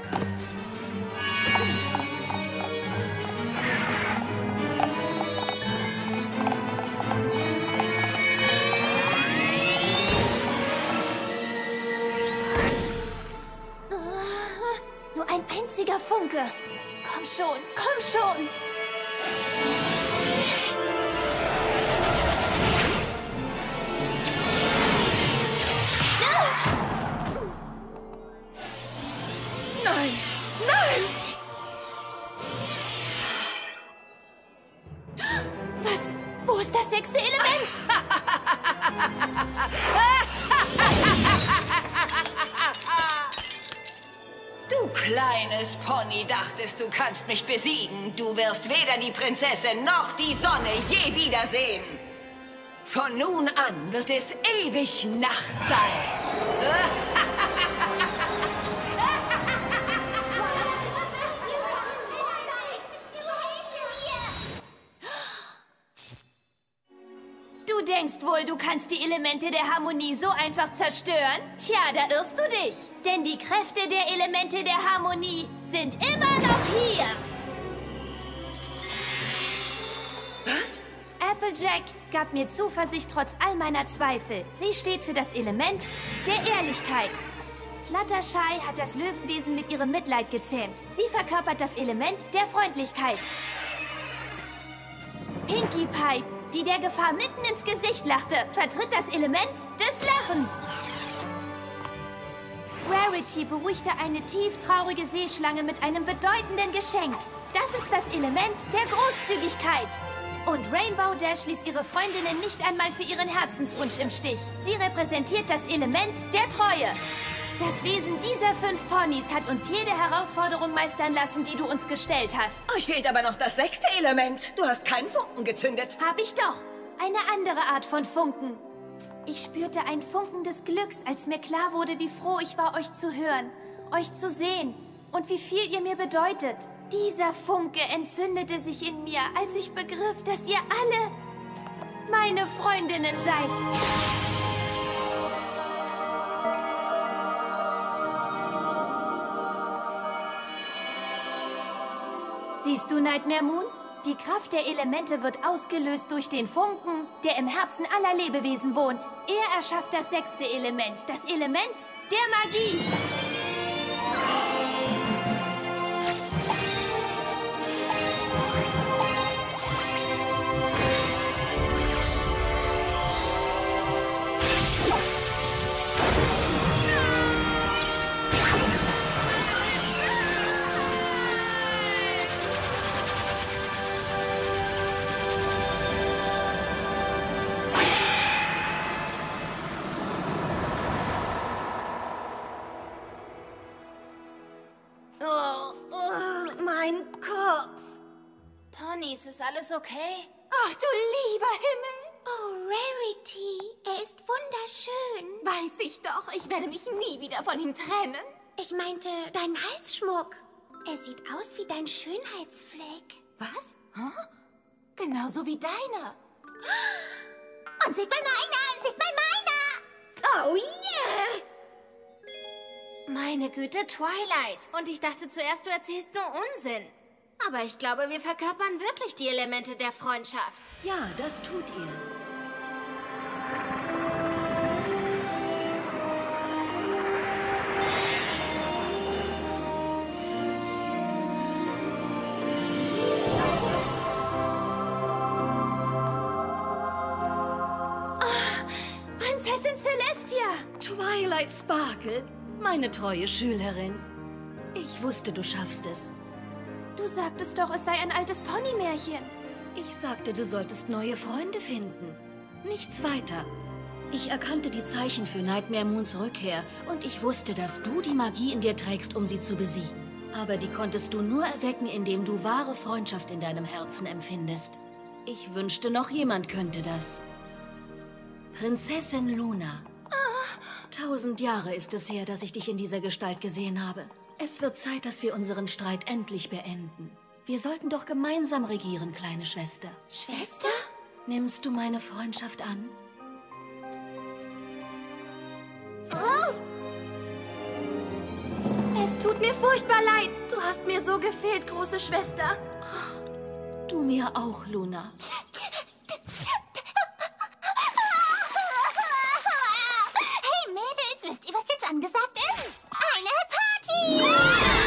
Nur ein einziger Funke. Komm schon, komm schon. Nein, nein! Was? Wo ist das sechste Element? Du kleines Pony, dachtest, du kannst mich besiegen. Du wirst weder die Prinzessin noch die Sonne je wiedersehen. Von nun an wird es ewig Nacht sein. Du denkst wohl, du kannst die Elemente der Harmonie so einfach zerstören? Tja, da irrst du dich. Denn die Kräfte der Elemente der Harmonie sind immer noch hier. Was? Applejack gab mir Zuversicht trotz all meiner Zweifel. Sie steht für das Element der Ehrlichkeit. Fluttershy hat das Löwenwesen mit ihrem Mitleid gezähmt. Sie verkörpert das Element der Freundlichkeit. Pinkie Pie, die der Gefahr mitten ins Gesicht lachte, vertritt das Element des Lachens. Rarity beruhigte eine tieftraurige Seeschlange mit einem bedeutenden Geschenk. Das ist das Element der Großzügigkeit. Und Rainbow Dash ließ ihre Freundinnen nicht einmal für ihren Herzenswunsch im Stich. Sie repräsentiert das Element der Treue. Das Wesen dieser fünf Ponys hat uns jede Herausforderung meistern lassen, die du uns gestellt hast. Euch fehlt aber noch das sechste Element. Du hast keinen Funken gezündet. Hab ich doch. Eine andere Art von Funken. Ich spürte ein Funken des Glücks, als mir klar wurde, wie froh ich war, euch zu hören, euch zu sehen und wie viel ihr mir bedeutet. Dieser Funke entzündete sich in mir, als ich begriff, dass ihr alle meine Freundinnen seid. Siehst du, Nightmare Moon? Die Kraft der Elemente wird ausgelöst durch den Funken, der im Herzen aller Lebewesen wohnt. Er erschafft das sechste Element, das Element der Magie. Ponys, ist alles okay? Ach, du lieber Himmel. Oh, Rarity, er ist wunderschön. Weiß ich doch, ich werde mich nie wieder von ihm trennen. Ich meinte, dein Halsschmuck. Er sieht aus wie dein Schönheitsfleck. Was? Huh? Genauso wie deiner. Und seht mal meiner, seht mal meiner. Oh yeah. Meine Güte, Twilight. Und ich dachte zuerst, du erzählst nur Unsinn. Aber ich glaube, wir verkörpern wirklich die Elemente der Freundschaft. Ja, das tut ihr. Oh, Prinzessin Celestia! Twilight Sparkle, meine treue Schülerin. Ich wusste, du schaffst es. Du sagtest doch, es sei ein altes Ponymärchen. Ich sagte, du solltest neue Freunde finden. Nichts weiter. Ich erkannte die Zeichen für Nightmare Moons Rückkehr und ich wusste, dass du die Magie in dir trägst, um sie zu besiegen. Aber die konntest du nur erwecken, indem du wahre Freundschaft in deinem Herzen empfindest. Ich wünschte, noch jemand könnte das. Prinzessin Luna. Tausend Jahre ist es her, dass ich dich in dieser Gestalt gesehen habe. Es wird Zeit, dass wir unseren Streit endlich beenden. Wir sollten doch gemeinsam regieren, kleine Schwester. Schwester? Nimmst du meine Freundschaft an? Oh! tut mir furchtbar leid. Du hast mir so gefehlt, große Schwester. Du mir auch, Luna. Hey Mädels, wisst ihr, was jetzt angesagt ist? Eine Party!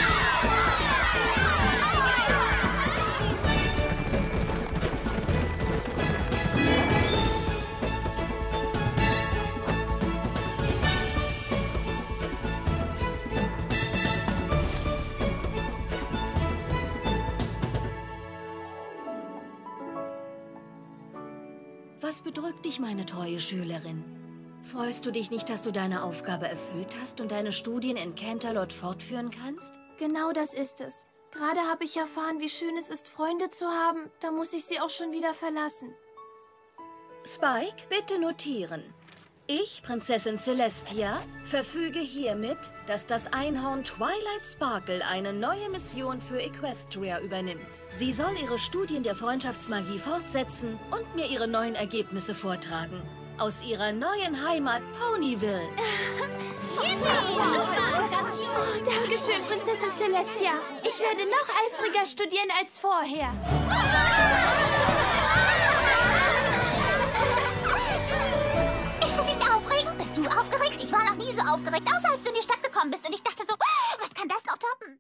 Was bedrückt dich, meine treue Schülerin? Freust du dich nicht, dass du deine Aufgabe erfüllt hast und deine Studien in Canterlot fortführen kannst? Genau das ist es. Gerade habe ich erfahren, wie schön es ist, Freunde zu haben. Da muss ich sie auch schon wieder verlassen. Spike, bitte notieren. Ich, Prinzessin Celestia, verfüge hiermit, dass das Einhorn Twilight Sparkle eine neue Mission für Equestria übernimmt. Sie soll ihre Studien der Freundschaftsmagie fortsetzen und mir ihre neuen Ergebnisse vortragen. Aus ihrer neuen Heimat Ponyville. Oh, Dankeschön, Prinzessin Celestia. Ich werde noch eifriger studieren als vorher. Ist das nicht aufregend? Bist du aufgeregt? Ich war noch nie so aufgeregt, außer als du in die Stadt gekommen bist. Und ich dachte so, was kann das noch toppen?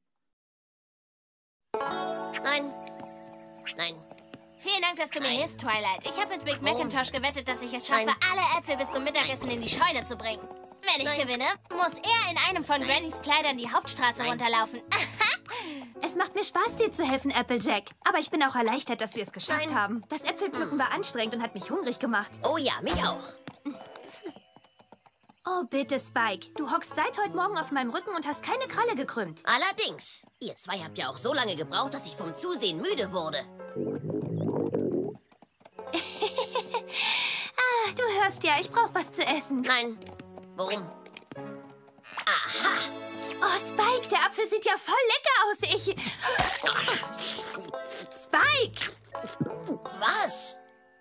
Nein. Nein. Vielen Dank, dass du mir Nein. hilfst, Twilight. Ich habe mit Big Warum? Macintosh gewettet, dass ich es schaffe, Nein. alle Äpfel bis zum Mittagessen in die Scheune zu bringen. Wenn ich Nein. gewinne, muss er in einem von Grannys Kleidern die Hauptstraße Nein. runterlaufen. Es macht mir Spaß, dir zu helfen, Applejack. Aber ich bin auch erleichtert, dass wir es geschafft Nein. haben. Das Äpfelpflücken war anstrengend und hat mich hungrig gemacht. Oh ja, mich auch. Oh, bitte, Spike. Du hockst seit heute Morgen auf meinem Rücken und hast keine Kralle gekrümmt. Allerdings. Ihr zwei habt ja auch so lange gebraucht, dass ich vom Zusehen müde wurde. Ah, du hörst ja, ich brauche was zu essen. Nein. Warum? Aha. Oh, Spike, der Apfel sieht ja voll lecker aus. Ich... Spike! Was?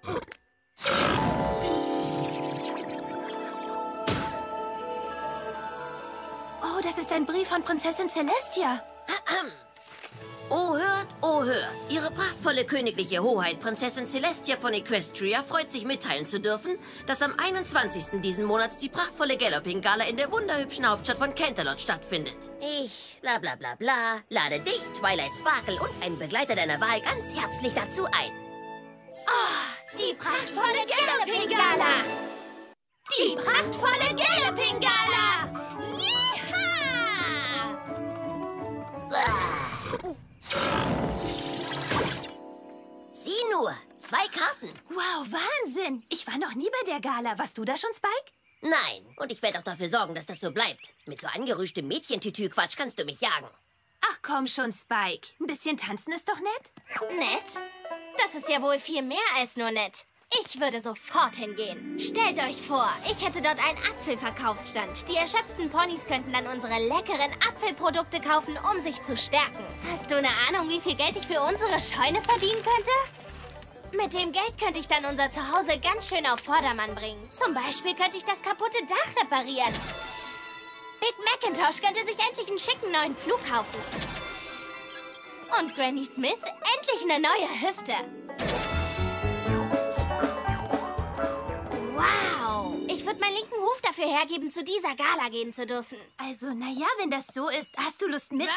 Oh, das ist ein Brief von Prinzessin Celestia. Oh, hört, oh, hört. Ihre prachtvolle königliche Hoheit, Prinzessin Celestia von Equestria, freut sich mitteilen zu dürfen, dass am einundzwanzigsten diesen Monats die prachtvolle Galloping-Gala in der wunderhübschen Hauptstadt von Canterlot stattfindet. Ich, bla bla bla bla, lade dich, Twilight Sparkle und einen Begleiter deiner Wahl ganz herzlich dazu ein. Die prachtvolle Galloping-Gala! Die prachtvolle Galloping-Gala! Sieh nur, zwei Karten. Wow, Wahnsinn. Ich war noch nie bei der Gala. Warst du da schon, Spike? Nein, und ich werde auch dafür sorgen, dass das so bleibt. Mit so angerüschtem Mädchentütü-Quatsch kannst du mich jagen. Ach komm schon, Spike. Ein bisschen tanzen ist doch nett. Nett? Das ist ja wohl viel mehr als nur nett. Ich würde sofort hingehen. Stellt euch vor, ich hätte dort einen Apfelverkaufsstand. Die erschöpften Ponys könnten dann unsere leckeren Apfelprodukte kaufen, um sich zu stärken. Hast du eine Ahnung, wie viel Geld ich für unsere Scheune verdienen könnte? Mit dem Geld könnte ich dann unser Zuhause ganz schön auf Vordermann bringen. Zum Beispiel könnte ich das kaputte Dach reparieren. Big Macintosh könnte sich endlich einen schicken neuen Flug kaufen. Und Granny Smith endlich eine neue Hüfte. Wow! Ich würde meinen linken Huf dafür hergeben, zu dieser Gala gehen zu dürfen. Also, naja, wenn das so ist, hast du Lust mit...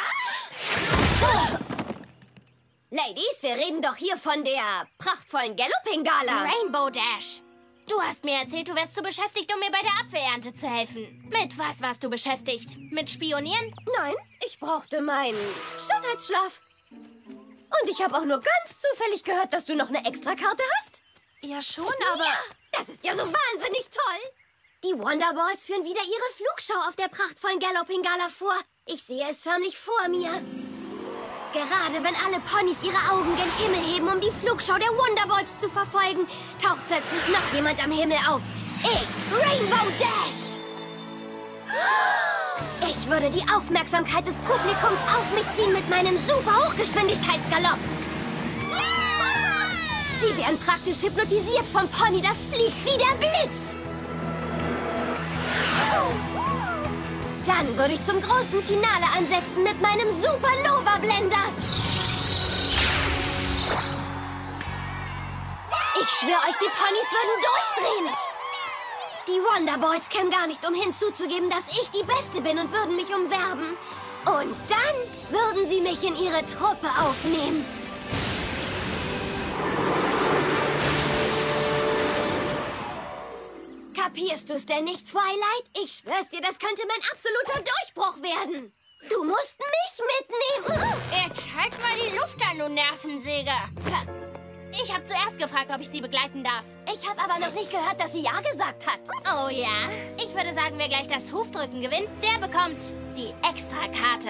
Ladies, wir reden doch hier von der prachtvollen Galloping-Gala. Rainbow Dash! Du hast mir erzählt, du wärst zu beschäftigt, um mir bei der Apfelernte zu helfen. Mit was warst du beschäftigt? Mit Spionieren? Nein, ich brauchte meinen Schönheitsschlaf. Und ich habe auch nur ganz zufällig gehört, dass du noch eine Extrakarte hast. Ja, schon, aber... Ja, das ist ja so wahnsinnig toll. Die Wonderballs führen wieder ihre Flugschau auf der prachtvollen Galloping-Gala vor. Ich sehe es förmlich vor mir. Gerade wenn alle Ponys ihre Augen gen Himmel heben, um die Flugschau der Wonderballs zu verfolgen, taucht plötzlich noch jemand am Himmel auf. Ich, Rainbow Dash! Ich würde die Aufmerksamkeit des Publikums auf mich ziehen mit meinem super Hochgeschwindigkeitsgalopp. Sie werden praktisch hypnotisiert vom Pony, das fliegt wie der Blitz. Dann würde ich zum großen Finale ansetzen mit meinem Supernova-Blender. Ich schwöre euch, die Ponys würden durchdrehen. Die Wonderboys kämen gar nicht um hinzuzugeben, dass ich die Beste bin und würden mich umwerben. Und dann würden sie mich in ihre Truppe aufnehmen. Kapierst du es denn nicht, Twilight? Ich schwör's dir, das könnte mein absoluter Durchbruch werden. Du musst mich mitnehmen. Jetzt halt mal die Luft an, du Nervensäger. Ich habe zuerst gefragt, ob ich sie begleiten darf. Ich habe aber noch nicht gehört, dass sie Ja gesagt hat. Oh ja? Ich würde sagen, wer gleich das Hufdrücken gewinnt, der bekommt die Extrakarte.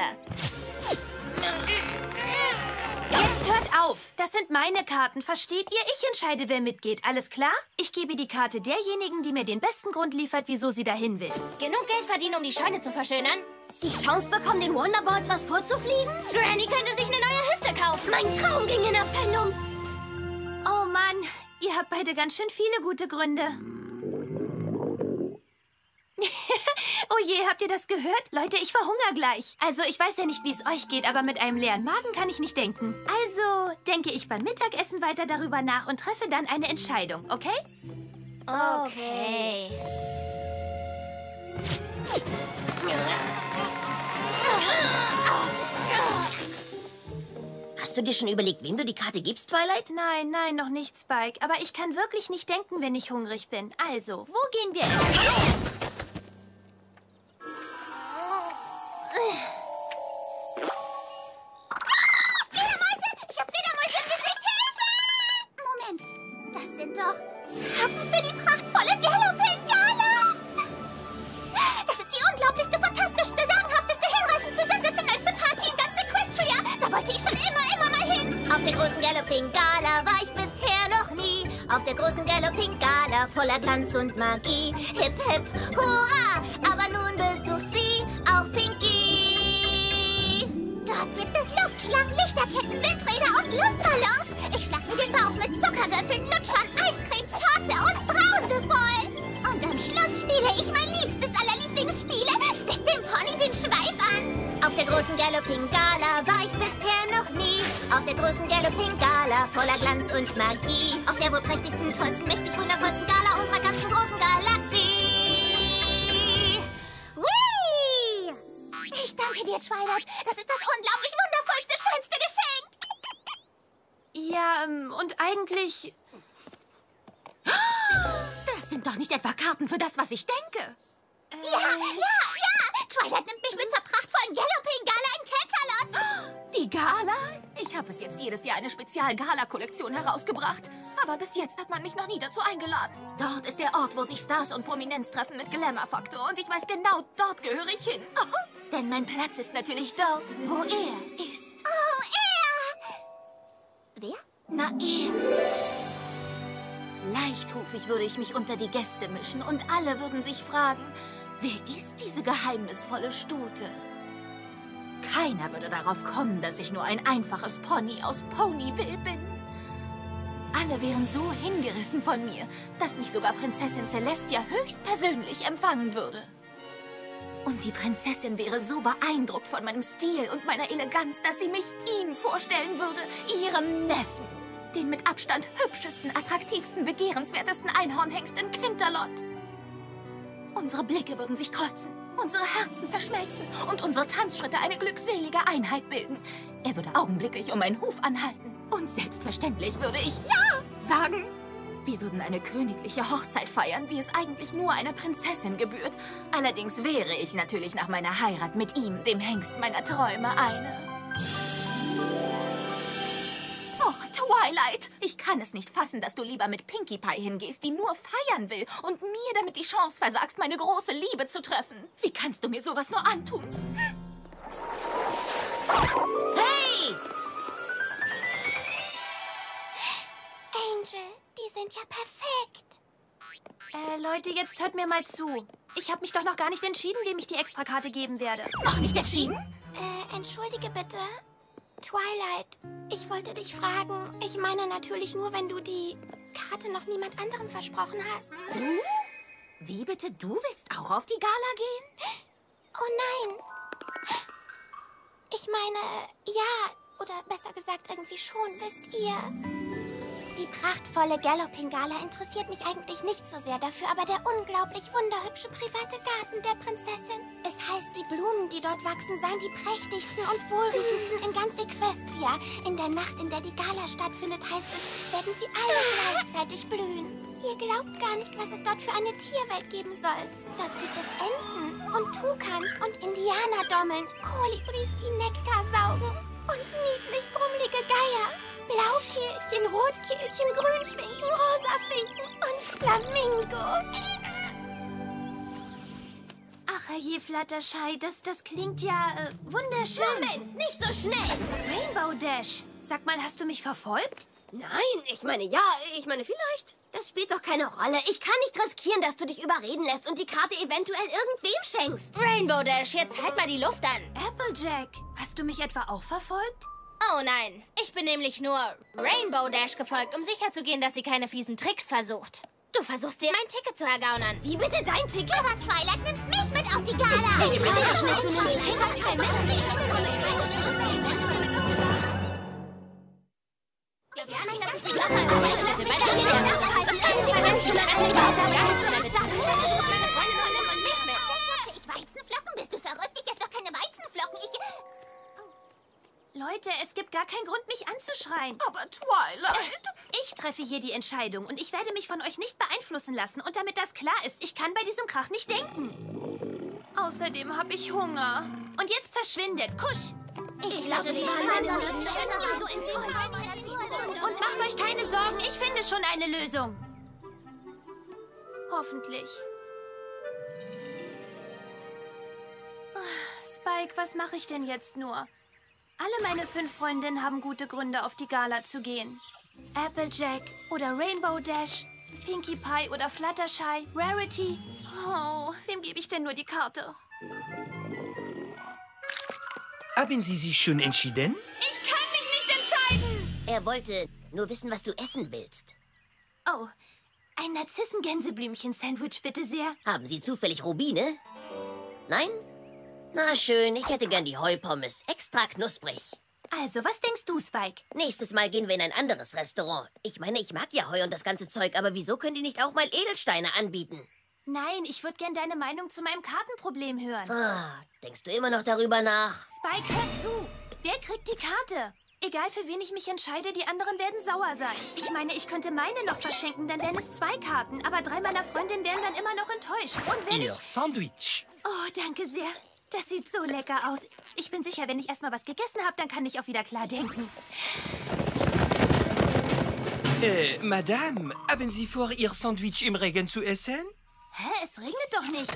Jetzt hört auf. Das sind meine Karten. Versteht ihr? Ich entscheide, wer mitgeht. Alles klar? Ich gebe die Karte derjenigen, die mir den besten Grund liefert, wieso sie dahin will. Genug Geld verdienen, um die Scheune zu verschönern? Die Chance bekommen, den Wonderboys was vorzufliegen? Granny könnte sich eine neue Hüfte kaufen. Mein Traum ging in Erfüllung. Oh Mann, ihr habt beide ganz schön viele gute Gründe. Oh je, habt ihr das gehört? Leute, ich verhungere gleich. Also, ich weiß ja nicht, wie es euch geht, aber mit einem leeren Magen kann ich nicht denken. Also, denke ich beim Mittagessen weiter darüber nach und treffe dann eine Entscheidung, okay? Okay. Hast du dir schon überlegt, wem du die Karte gibst, Twilight? Nein, nein, noch nicht, Spike. Aber ich kann wirklich nicht denken, wenn ich hungrig bin. Also, wo gehen wir essen? Voller Glanz und Magie. Hip, hip, hurra! Aber nun besucht sie auch Pinky. Dort gibt es Luftschlangen, Lichterketten, Windräder und Luftballons. Ich schlag mir den Bauch mit Zuckerwürfeln, Lutschern, Eiscreme, Torte und Brause voll. Und am Schluss spiele ich mein liebstes aller Lieblingsspiele. Steck dem Pony den Schweif an. Auf der großen Galloping Gala war ich bisher noch nie. Auf der großen Galloping Gala voller Glanz und Magie. Auf der wohl prächtigsten, tollsten, mächtig wundervollsten Gala unserer ganzen großen Galaxie. Whee! Ich danke dir, Twilight. Das ist das unglaublich wundervollste, schönste Geschenk. Ja, ähm, und eigentlich... Das sind doch nicht etwa Karten für das, was ich denke. Äh, ja, ja, ja. Twilight nimmt mich mit zur prachtvollen Galloping Gala in Canterlot. Die Gala? Ich habe bis jetzt jedes Jahr eine Spezial-Gala-Kollektion herausgebracht. Aber bis jetzt hat man mich noch nie dazu eingeladen. Dort ist der Ort, wo sich Stars und Prominenz treffen mit Glamour-Faktor. Und ich weiß genau, dort gehöre ich hin. Denn mein Platz ist natürlich dort, wo er ist. Oh, er! Wer? Na, er. Leichthufig würde ich mich unter die Gäste mischen und alle würden sich fragen, wer ist diese geheimnisvolle Stute? Keiner würde darauf kommen, dass ich nur ein einfaches Pony aus Ponyville bin. Alle wären so hingerissen von mir, dass mich sogar Prinzessin Celestia höchstpersönlich empfangen würde. Und die Prinzessin wäre so beeindruckt von meinem Stil und meiner Eleganz, dass sie mich ihm vorstellen würde, ihrem Neffen. Den mit Abstand hübschesten, attraktivsten, begehrenswertesten Einhornhengst in Canterlot. Unsere Blicke würden sich kreuzen, unsere Herzen verschmelzen und unsere Tanzschritte eine glückselige Einheit bilden. Er würde augenblicklich um meinen Huf anhalten. Und selbstverständlich würde ich Ja sagen. Wir würden eine königliche Hochzeit feiern, wie es eigentlich nur einer Prinzessin gebührt. Allerdings wäre ich natürlich nach meiner Heirat mit ihm, dem Hengst meiner Träume, eine... Oh, Twilight, ich kann es nicht fassen, dass du lieber mit Pinkie Pie hingehst, die nur feiern will und mir damit die Chance versagst, meine große Liebe zu treffen. Wie kannst du mir sowas nur antun? Hm? Hey! Angel, die sind ja perfekt. Äh, Leute, jetzt hört mir mal zu. Ich habe mich doch noch gar nicht entschieden, wem ich die Extrakarte geben werde. Noch nicht entschieden? Äh, entschuldige bitte. Twilight, ich wollte dich fragen. Ich meine natürlich nur, wenn du die Karte noch niemand anderem versprochen hast. Du? Wie bitte? Du willst auch auf die Gala gehen? Oh nein. Ich meine, ja, oder besser gesagt irgendwie schon, wisst ihr. Die prachtvolle Galloping Gala interessiert mich eigentlich nicht so sehr, dafür aber der unglaublich wunderhübsche private Garten der Prinzessin. Es heißt, die Blumen, die dort wachsen, seien die prächtigsten und wohlriechendsten in ganz Equestria. In der Nacht, in der die Gala stattfindet, heißt es, werden sie alle gleichzeitig blühen. Ihr glaubt gar nicht, was es dort für eine Tierwelt geben soll. Dort gibt es Enten und Tukans und Indianerdommeln, Kolibris, die Nektar saugen und niedlich grummelige Geier. Blaukehlchen, Rotkehlchen, Grünfinken, Rosafinken und Flamingos. Ach, herrje, Fluttershy, das, das klingt ja äh, wunderschön. Moment, nicht so schnell. Rainbow Dash, sag mal, hast du mich verfolgt? Nein, ich meine ja, ich meine vielleicht. Das spielt doch keine Rolle. Ich kann nicht riskieren, dass du dich überreden lässt und die Karte eventuell irgendwem schenkst. Rainbow Dash, jetzt halt mal die Luft an. Applejack, hast du mich etwa auch verfolgt? Oh nein, ich bin nämlich nur Rainbow Dash gefolgt, um sicherzugehen, dass sie keine fiesen Tricks versucht. Du versuchst dir mein Ticket zu ergaunern. Wie bitte dein Ticket? Aber Twilight nimmt mich mit auf die Gala. Ich bin das schnell, du nimmst kein Ich Weizenflocken? Bist du verrückt? Ich esse doch keine Weizenflocken. Ich... Leute, es gibt gar keinen Grund, mich anzuschreien. Aber Twilight... Ich treffe hier die Entscheidung und ich werde mich von euch nicht beeinflussen lassen. Und damit das klar ist, ich kann bei diesem Krach nicht denken. Außerdem habe ich Hunger. Und jetzt verschwindet. Kusch! Ich glaube, die Schweine sind so enttäuscht. Und macht euch keine Sorgen, ich finde schon eine Lösung. Hoffentlich. Spike, was mache ich denn jetzt nur? Alle meine fünf Freundinnen haben gute Gründe, auf die Gala zu gehen. Applejack oder Rainbow Dash, Pinkie Pie oder Fluttershy, Rarity. Oh, wem gebe ich denn nur die Karte? Haben Sie sich schon entschieden? Ich kann mich nicht entscheiden! Er wollte nur wissen, was du essen willst. Oh, ein Narzissengänseblümchen-Sandwich, bitte sehr. Haben Sie zufällig Rubine? Nein? Na schön, ich hätte gern die Heupommes. Extra knusprig. Also, was denkst du, Spike? Nächstes Mal gehen wir in ein anderes Restaurant. Ich meine, ich mag ja Heu und das ganze Zeug, aber wieso können die nicht auch mal Edelsteine anbieten? Nein, ich würde gern deine Meinung zu meinem Kartenproblem hören. Ah, denkst du immer noch darüber nach? Spike, hör zu. Wer kriegt die Karte? Egal, für wen ich mich entscheide, die anderen werden sauer sein. Ich meine, ich könnte meine noch verschenken, dann wären es zwei Karten. Aber drei meiner Freundinnen wären dann immer noch enttäuscht. Und wenn Ihr ich... Sandwich. Oh, danke sehr. Das sieht so lecker aus. Ich bin sicher, wenn ich erstmal was gegessen habe, dann kann ich auch wieder klar denken. Äh, Madame, haben Sie vor, Ihr Sandwich im Regen zu essen? Hä? Es regnet doch nicht.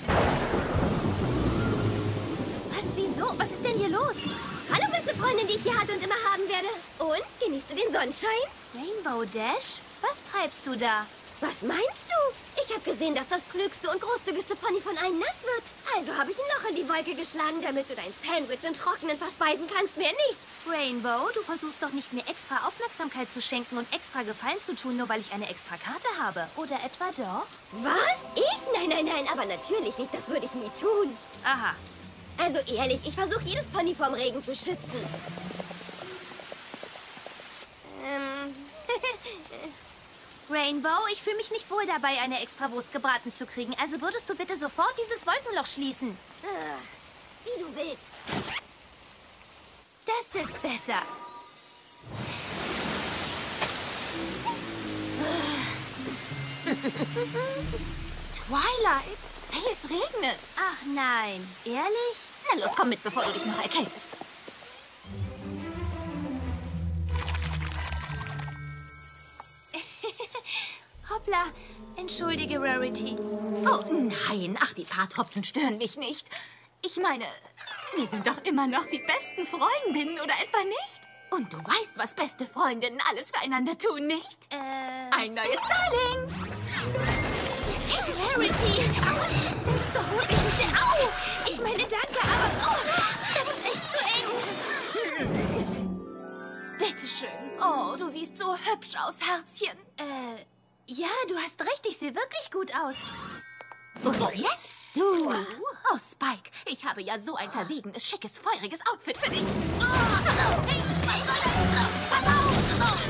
Was? Wieso? Was ist denn hier los? Hallo, beste Freundin, die ich hier hatte und immer haben werde. Und, genießt du den Sonnenschein? Rainbow Dash? Was treibst du da? Was meinst du? Ich habe gesehen, dass das klügste und großzügigste Pony von allen nass wird. Also habe ich ein Loch in die Wolke geschlagen, damit du dein Sandwich im Trockenen verspeisen kannst. Mehr nicht. Rainbow, du versuchst doch nicht, mir extra Aufmerksamkeit zu schenken und extra Gefallen zu tun, nur weil ich eine extra Karte habe. Oder etwa doch? Was? Ich? Nein, nein, nein, aber natürlich nicht. Das würde ich nie tun. Aha. Also ehrlich, ich versuche jedes Pony vorm Regen zu schützen. Ähm... Rainbow, ich fühle mich nicht wohl dabei, eine Extrawurst gebraten zu kriegen. Also würdest du bitte sofort dieses Wolkenloch schließen? Ah, wie du willst. Das ist besser. Twilight? Hey, es regnet. Ach nein, ehrlich? Na los, komm mit, bevor du dich noch erkältest. Hoppla, entschuldige, Rarity. Oh nein, ach, die paar Tropfen stören mich nicht. Ich meine, wir sind doch immer noch die besten Freundinnen, oder etwa nicht? Und du weißt, was beste Freundinnen alles füreinander tun, nicht? Äh... Ein neues Styling! Rarity! Autsch, das ist doch wirklich nicht... Au! Ich meine, danke, aber... Oh, das ist echt zu eng. Bitteschön. Oh, du siehst so hübsch aus, Herzchen. Äh... Ja, du hast recht, ich sehe wirklich gut aus. Und jetzt Du. Oh, Spike, ich habe ja so ein verwegenes, schickes, feuriges Outfit für dich. Oh, hey, was soll das? Pass auf!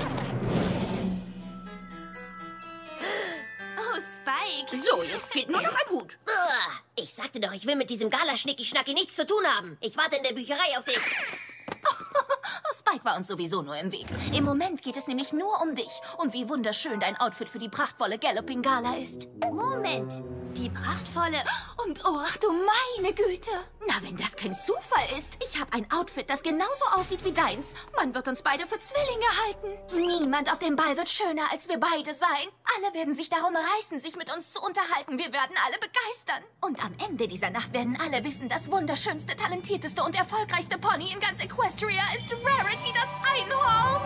Oh, Spike. So, jetzt fehlt nur noch ein Hut. Ich sagte doch, ich will mit diesem Gala-Schnicki-Schnacki nichts zu tun haben. Ich warte in der Bücherei auf dich. Oh, Spike war uns sowieso nur im Weg. Im Moment geht es nämlich nur um dich. Und wie wunderschön dein Outfit für die prachtvolle Galloping Gala ist. Moment. Die prachtvolle... Und oh, ach du meine Güte. Na, wenn das kein Zufall ist. Ich habe ein Outfit, das genauso aussieht wie deins. Man wird uns beide für Zwillinge halten. Niemand auf dem Ball wird schöner, als wir beide sein. Alle werden sich darum reißen, sich mit uns zu unterhalten. Wir werden alle begeistern. Und am Ende dieser Nacht werden alle wissen, das wunderschönste, talentierteste und erfolgreichste Pony in ganz Equestria ist Rarity, das Einhorn.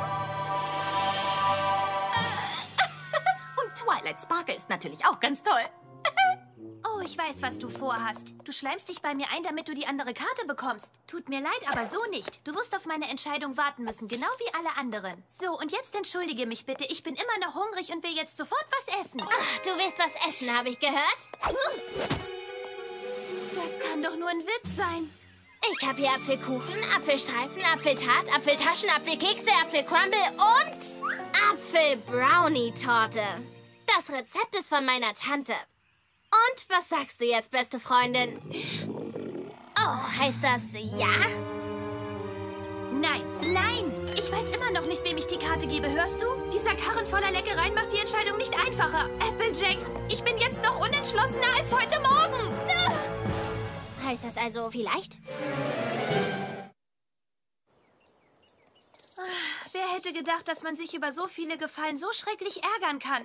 Und Twilight Sparkle ist natürlich auch ganz toll. Oh, ich weiß, was du vorhast. Du schleimst dich bei mir ein, damit du die andere Karte bekommst. Tut mir leid, aber so nicht. Du wirst auf meine Entscheidung warten müssen, genau wie alle anderen. So, und jetzt entschuldige mich bitte. Ich bin immer noch hungrig und will jetzt sofort was essen. Ach, du willst was essen, habe ich gehört? Das kann doch nur ein Witz sein. Ich habe hier Apfelkuchen, Apfelstreifen, Apfeltart, Apfeltaschen, Apfelkekse, Apfelcrumble und Apfelbrownie-Torte. Das Rezept ist von meiner Tante. Und was sagst du jetzt, beste Freundin? Oh, heißt das ja? Nein, nein! Ich weiß immer noch nicht, wem ich die Karte gebe, hörst du? Dieser Karren voller Leckereien macht die Entscheidung nicht einfacher. Applejack, ich bin jetzt noch unentschlossener als heute Morgen. Heißt das also vielleicht? Wer hätte gedacht, dass man sich über so viele Gefallen so schrecklich ärgern kann?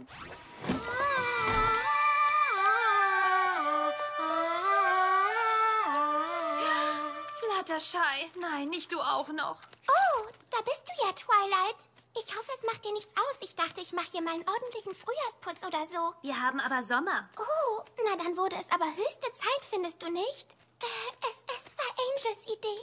Fluttershy, nein, nicht du auch noch. Oh, da bist du ja, Twilight. Ich hoffe, es macht dir nichts aus. Ich dachte, ich mache hier mal einen ordentlichen Frühjahrsputz oder so. Wir haben aber Sommer. Oh, na dann wurde es aber höchste Zeit, findest du nicht? Äh, es, es war Angels Idee.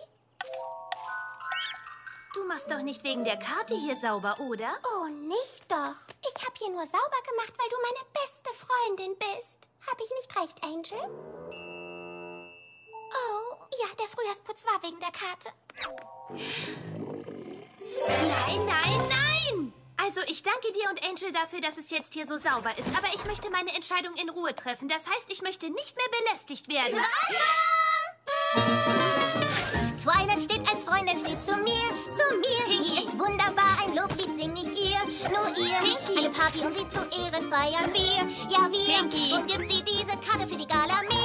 Du machst doch nicht wegen der Karte hier sauber, oder? Oh, nicht doch. Ich habe hier nur sauber gemacht, weil du meine beste Freundin bist. Habe ich nicht recht, Angel? Oh, ja, der Frühjahrsputz war wegen der Karte. Nein, nein, nein! Also, ich danke dir und Angel dafür, dass es jetzt hier so sauber ist. Aber ich möchte meine Entscheidung in Ruhe treffen. Das heißt, ich möchte nicht mehr belästigt werden. Twilight steht als Freundin, steht zu mir, zu mir. Pinky. Sie ist wunderbar, ein Loblied sing ich ihr, nur ihr. Pinky. Eine Party und sie zu Ehren feiern wir, ja wir. Pinky. Und gibt sie diese Karte für die Gala mir.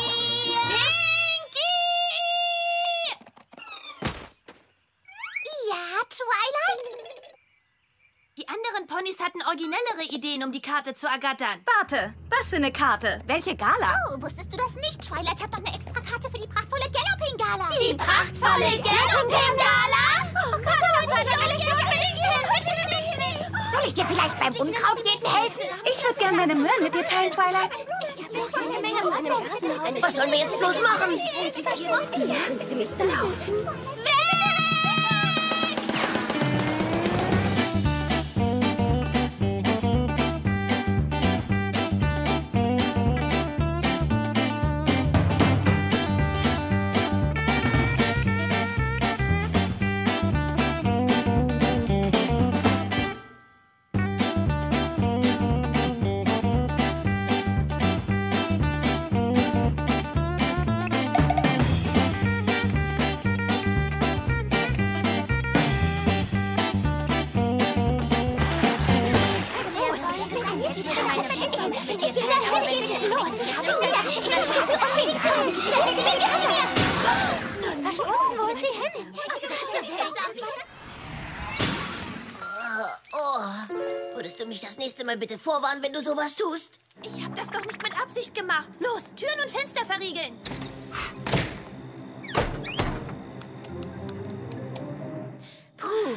Ja, Twilight? Die anderen Ponys hatten originellere Ideen, um die Karte zu ergattern. Warte, was für eine Karte? Welche Gala? Oh, wusstest du das nicht? Twilight hat doch eine extra Karte für die prachtvolle Galloping Gala. Die prachtvolle Galloping Gala? Oh Gott, oh Gott, oh Gott, soll ich dir vielleicht beim Unkrautjäten helfen? Ich würde gerne meine Möhren mit dir teilen, Twilight. Was sollen wir jetzt bloß machen? Laufen. Würdest du mich das nächste Mal bitte vorwarnen, wenn du sowas tust? Ich hab das doch nicht mit Absicht gemacht. Los, Türen und Fenster verriegeln. Puh.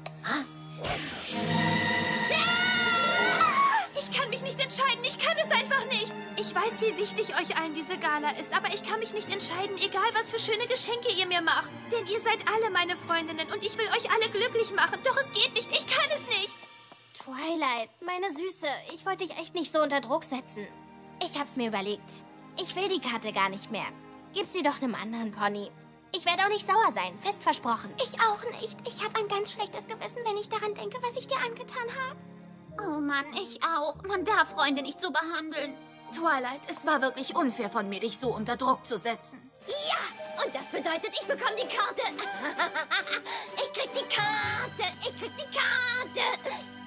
Ich kann mich nicht entscheiden. Ich kann es einfach nicht. Ich weiß, wie wichtig euch allen diese Gala ist, aber ich kann mich nicht entscheiden, egal was für schöne Geschenke ihr mir macht. Denn ihr seid alle meine Freundinnen und ich will euch alle glücklich machen. Doch es geht nicht. Ich kann es nicht. Twilight, meine Süße, ich wollte dich echt nicht so unter Druck setzen. Ich hab's mir überlegt. Ich will die Karte gar nicht mehr. Gib sie doch einem anderen Pony. Ich werde auch nicht sauer sein, fest versprochen. Ich auch nicht. Ich habe ein ganz schlechtes Gewissen, wenn ich daran denke, was ich dir angetan habe. Oh Mann, ich auch. Man darf Freunde nicht so behandeln. Twilight, es war wirklich unfair von mir, dich so unter Druck zu setzen. Ja, und das bedeutet, ich bekomme die Karte. Ich krieg die Karte. Ich krieg die Karte.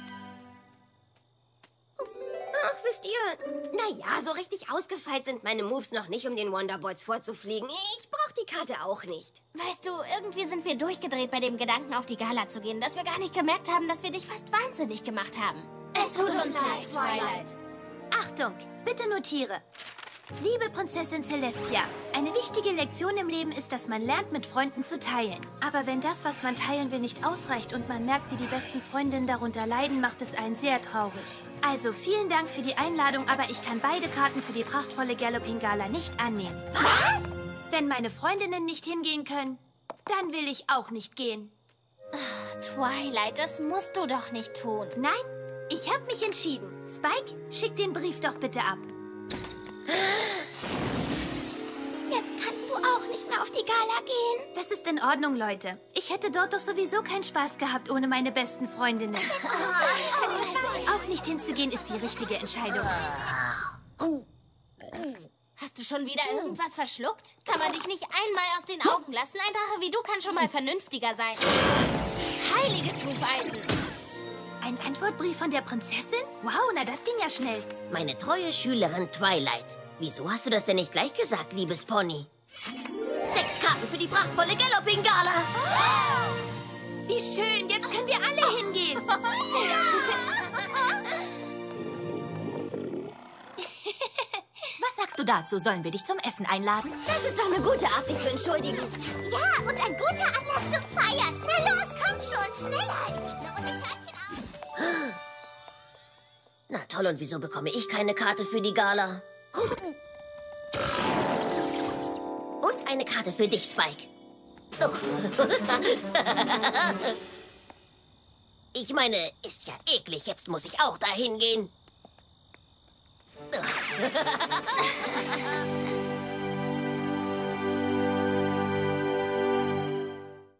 Ach, wisst ihr, naja, so richtig ausgefeilt sind meine Moves noch nicht, um den Wonderboys vorzufliegen. Ich brauche die Karte auch nicht. Weißt du, irgendwie sind wir durchgedreht bei dem Gedanken, auf die Gala zu gehen, dass wir gar nicht gemerkt haben, dass wir dich fast wahnsinnig gemacht haben. Es tut uns leid, Twilight. Achtung, bitte notiere. Liebe Prinzessin Celestia, eine wichtige Lektion im Leben ist, dass man lernt, mit Freunden zu teilen. Aber wenn das, was man teilen will, nicht ausreicht und man merkt, wie die besten Freundinnen darunter leiden, macht es einen sehr traurig. Also vielen Dank für die Einladung, aber ich kann beide Karten für die prachtvolle Galloping Gala nicht annehmen. Was? Wenn meine Freundinnen nicht hingehen können, dann will ich auch nicht gehen. Twilight, das musst du doch nicht tun. Nein, ich habe mich entschieden. Spike, schick den Brief doch bitte ab. Jetzt kannst du auch nicht mehr auf die Gala gehen. Das ist in Ordnung, Leute. Ich hätte dort doch sowieso keinen Spaß gehabt ohne meine besten Freundinnen. Auch nicht hinzugehen ist die richtige Entscheidung. Hast du schon wieder irgendwas verschluckt? Kann man dich nicht einmal aus den Augen lassen? Ein Drache wie du kann schon mal vernünftiger sein. Heiliges Hufeisen! Ein Antwortbrief von der Prinzessin? Wow, na das ging ja schnell. Meine treue Schülerin Twilight. Wieso hast du das denn nicht gleich gesagt, liebes Pony? Sechs Karten für die prachtvolle Galloping Gala. Wie schön, jetzt können wir alle hingehen. Was sagst du dazu? Sollen wir dich zum Essen einladen? Das ist doch eine gute Art, sich zu entschuldigen. Ja, und ein guter Anlass zu feiern. Na los, komm schon, schneller. Ich krieg eine Runde Törtchen auf. Na toll, und wieso bekomme ich keine Karte für die Gala? Und eine Karte für dich, Spike. Ich meine, ist ja eklig. Jetzt muss ich auch dahin gehen.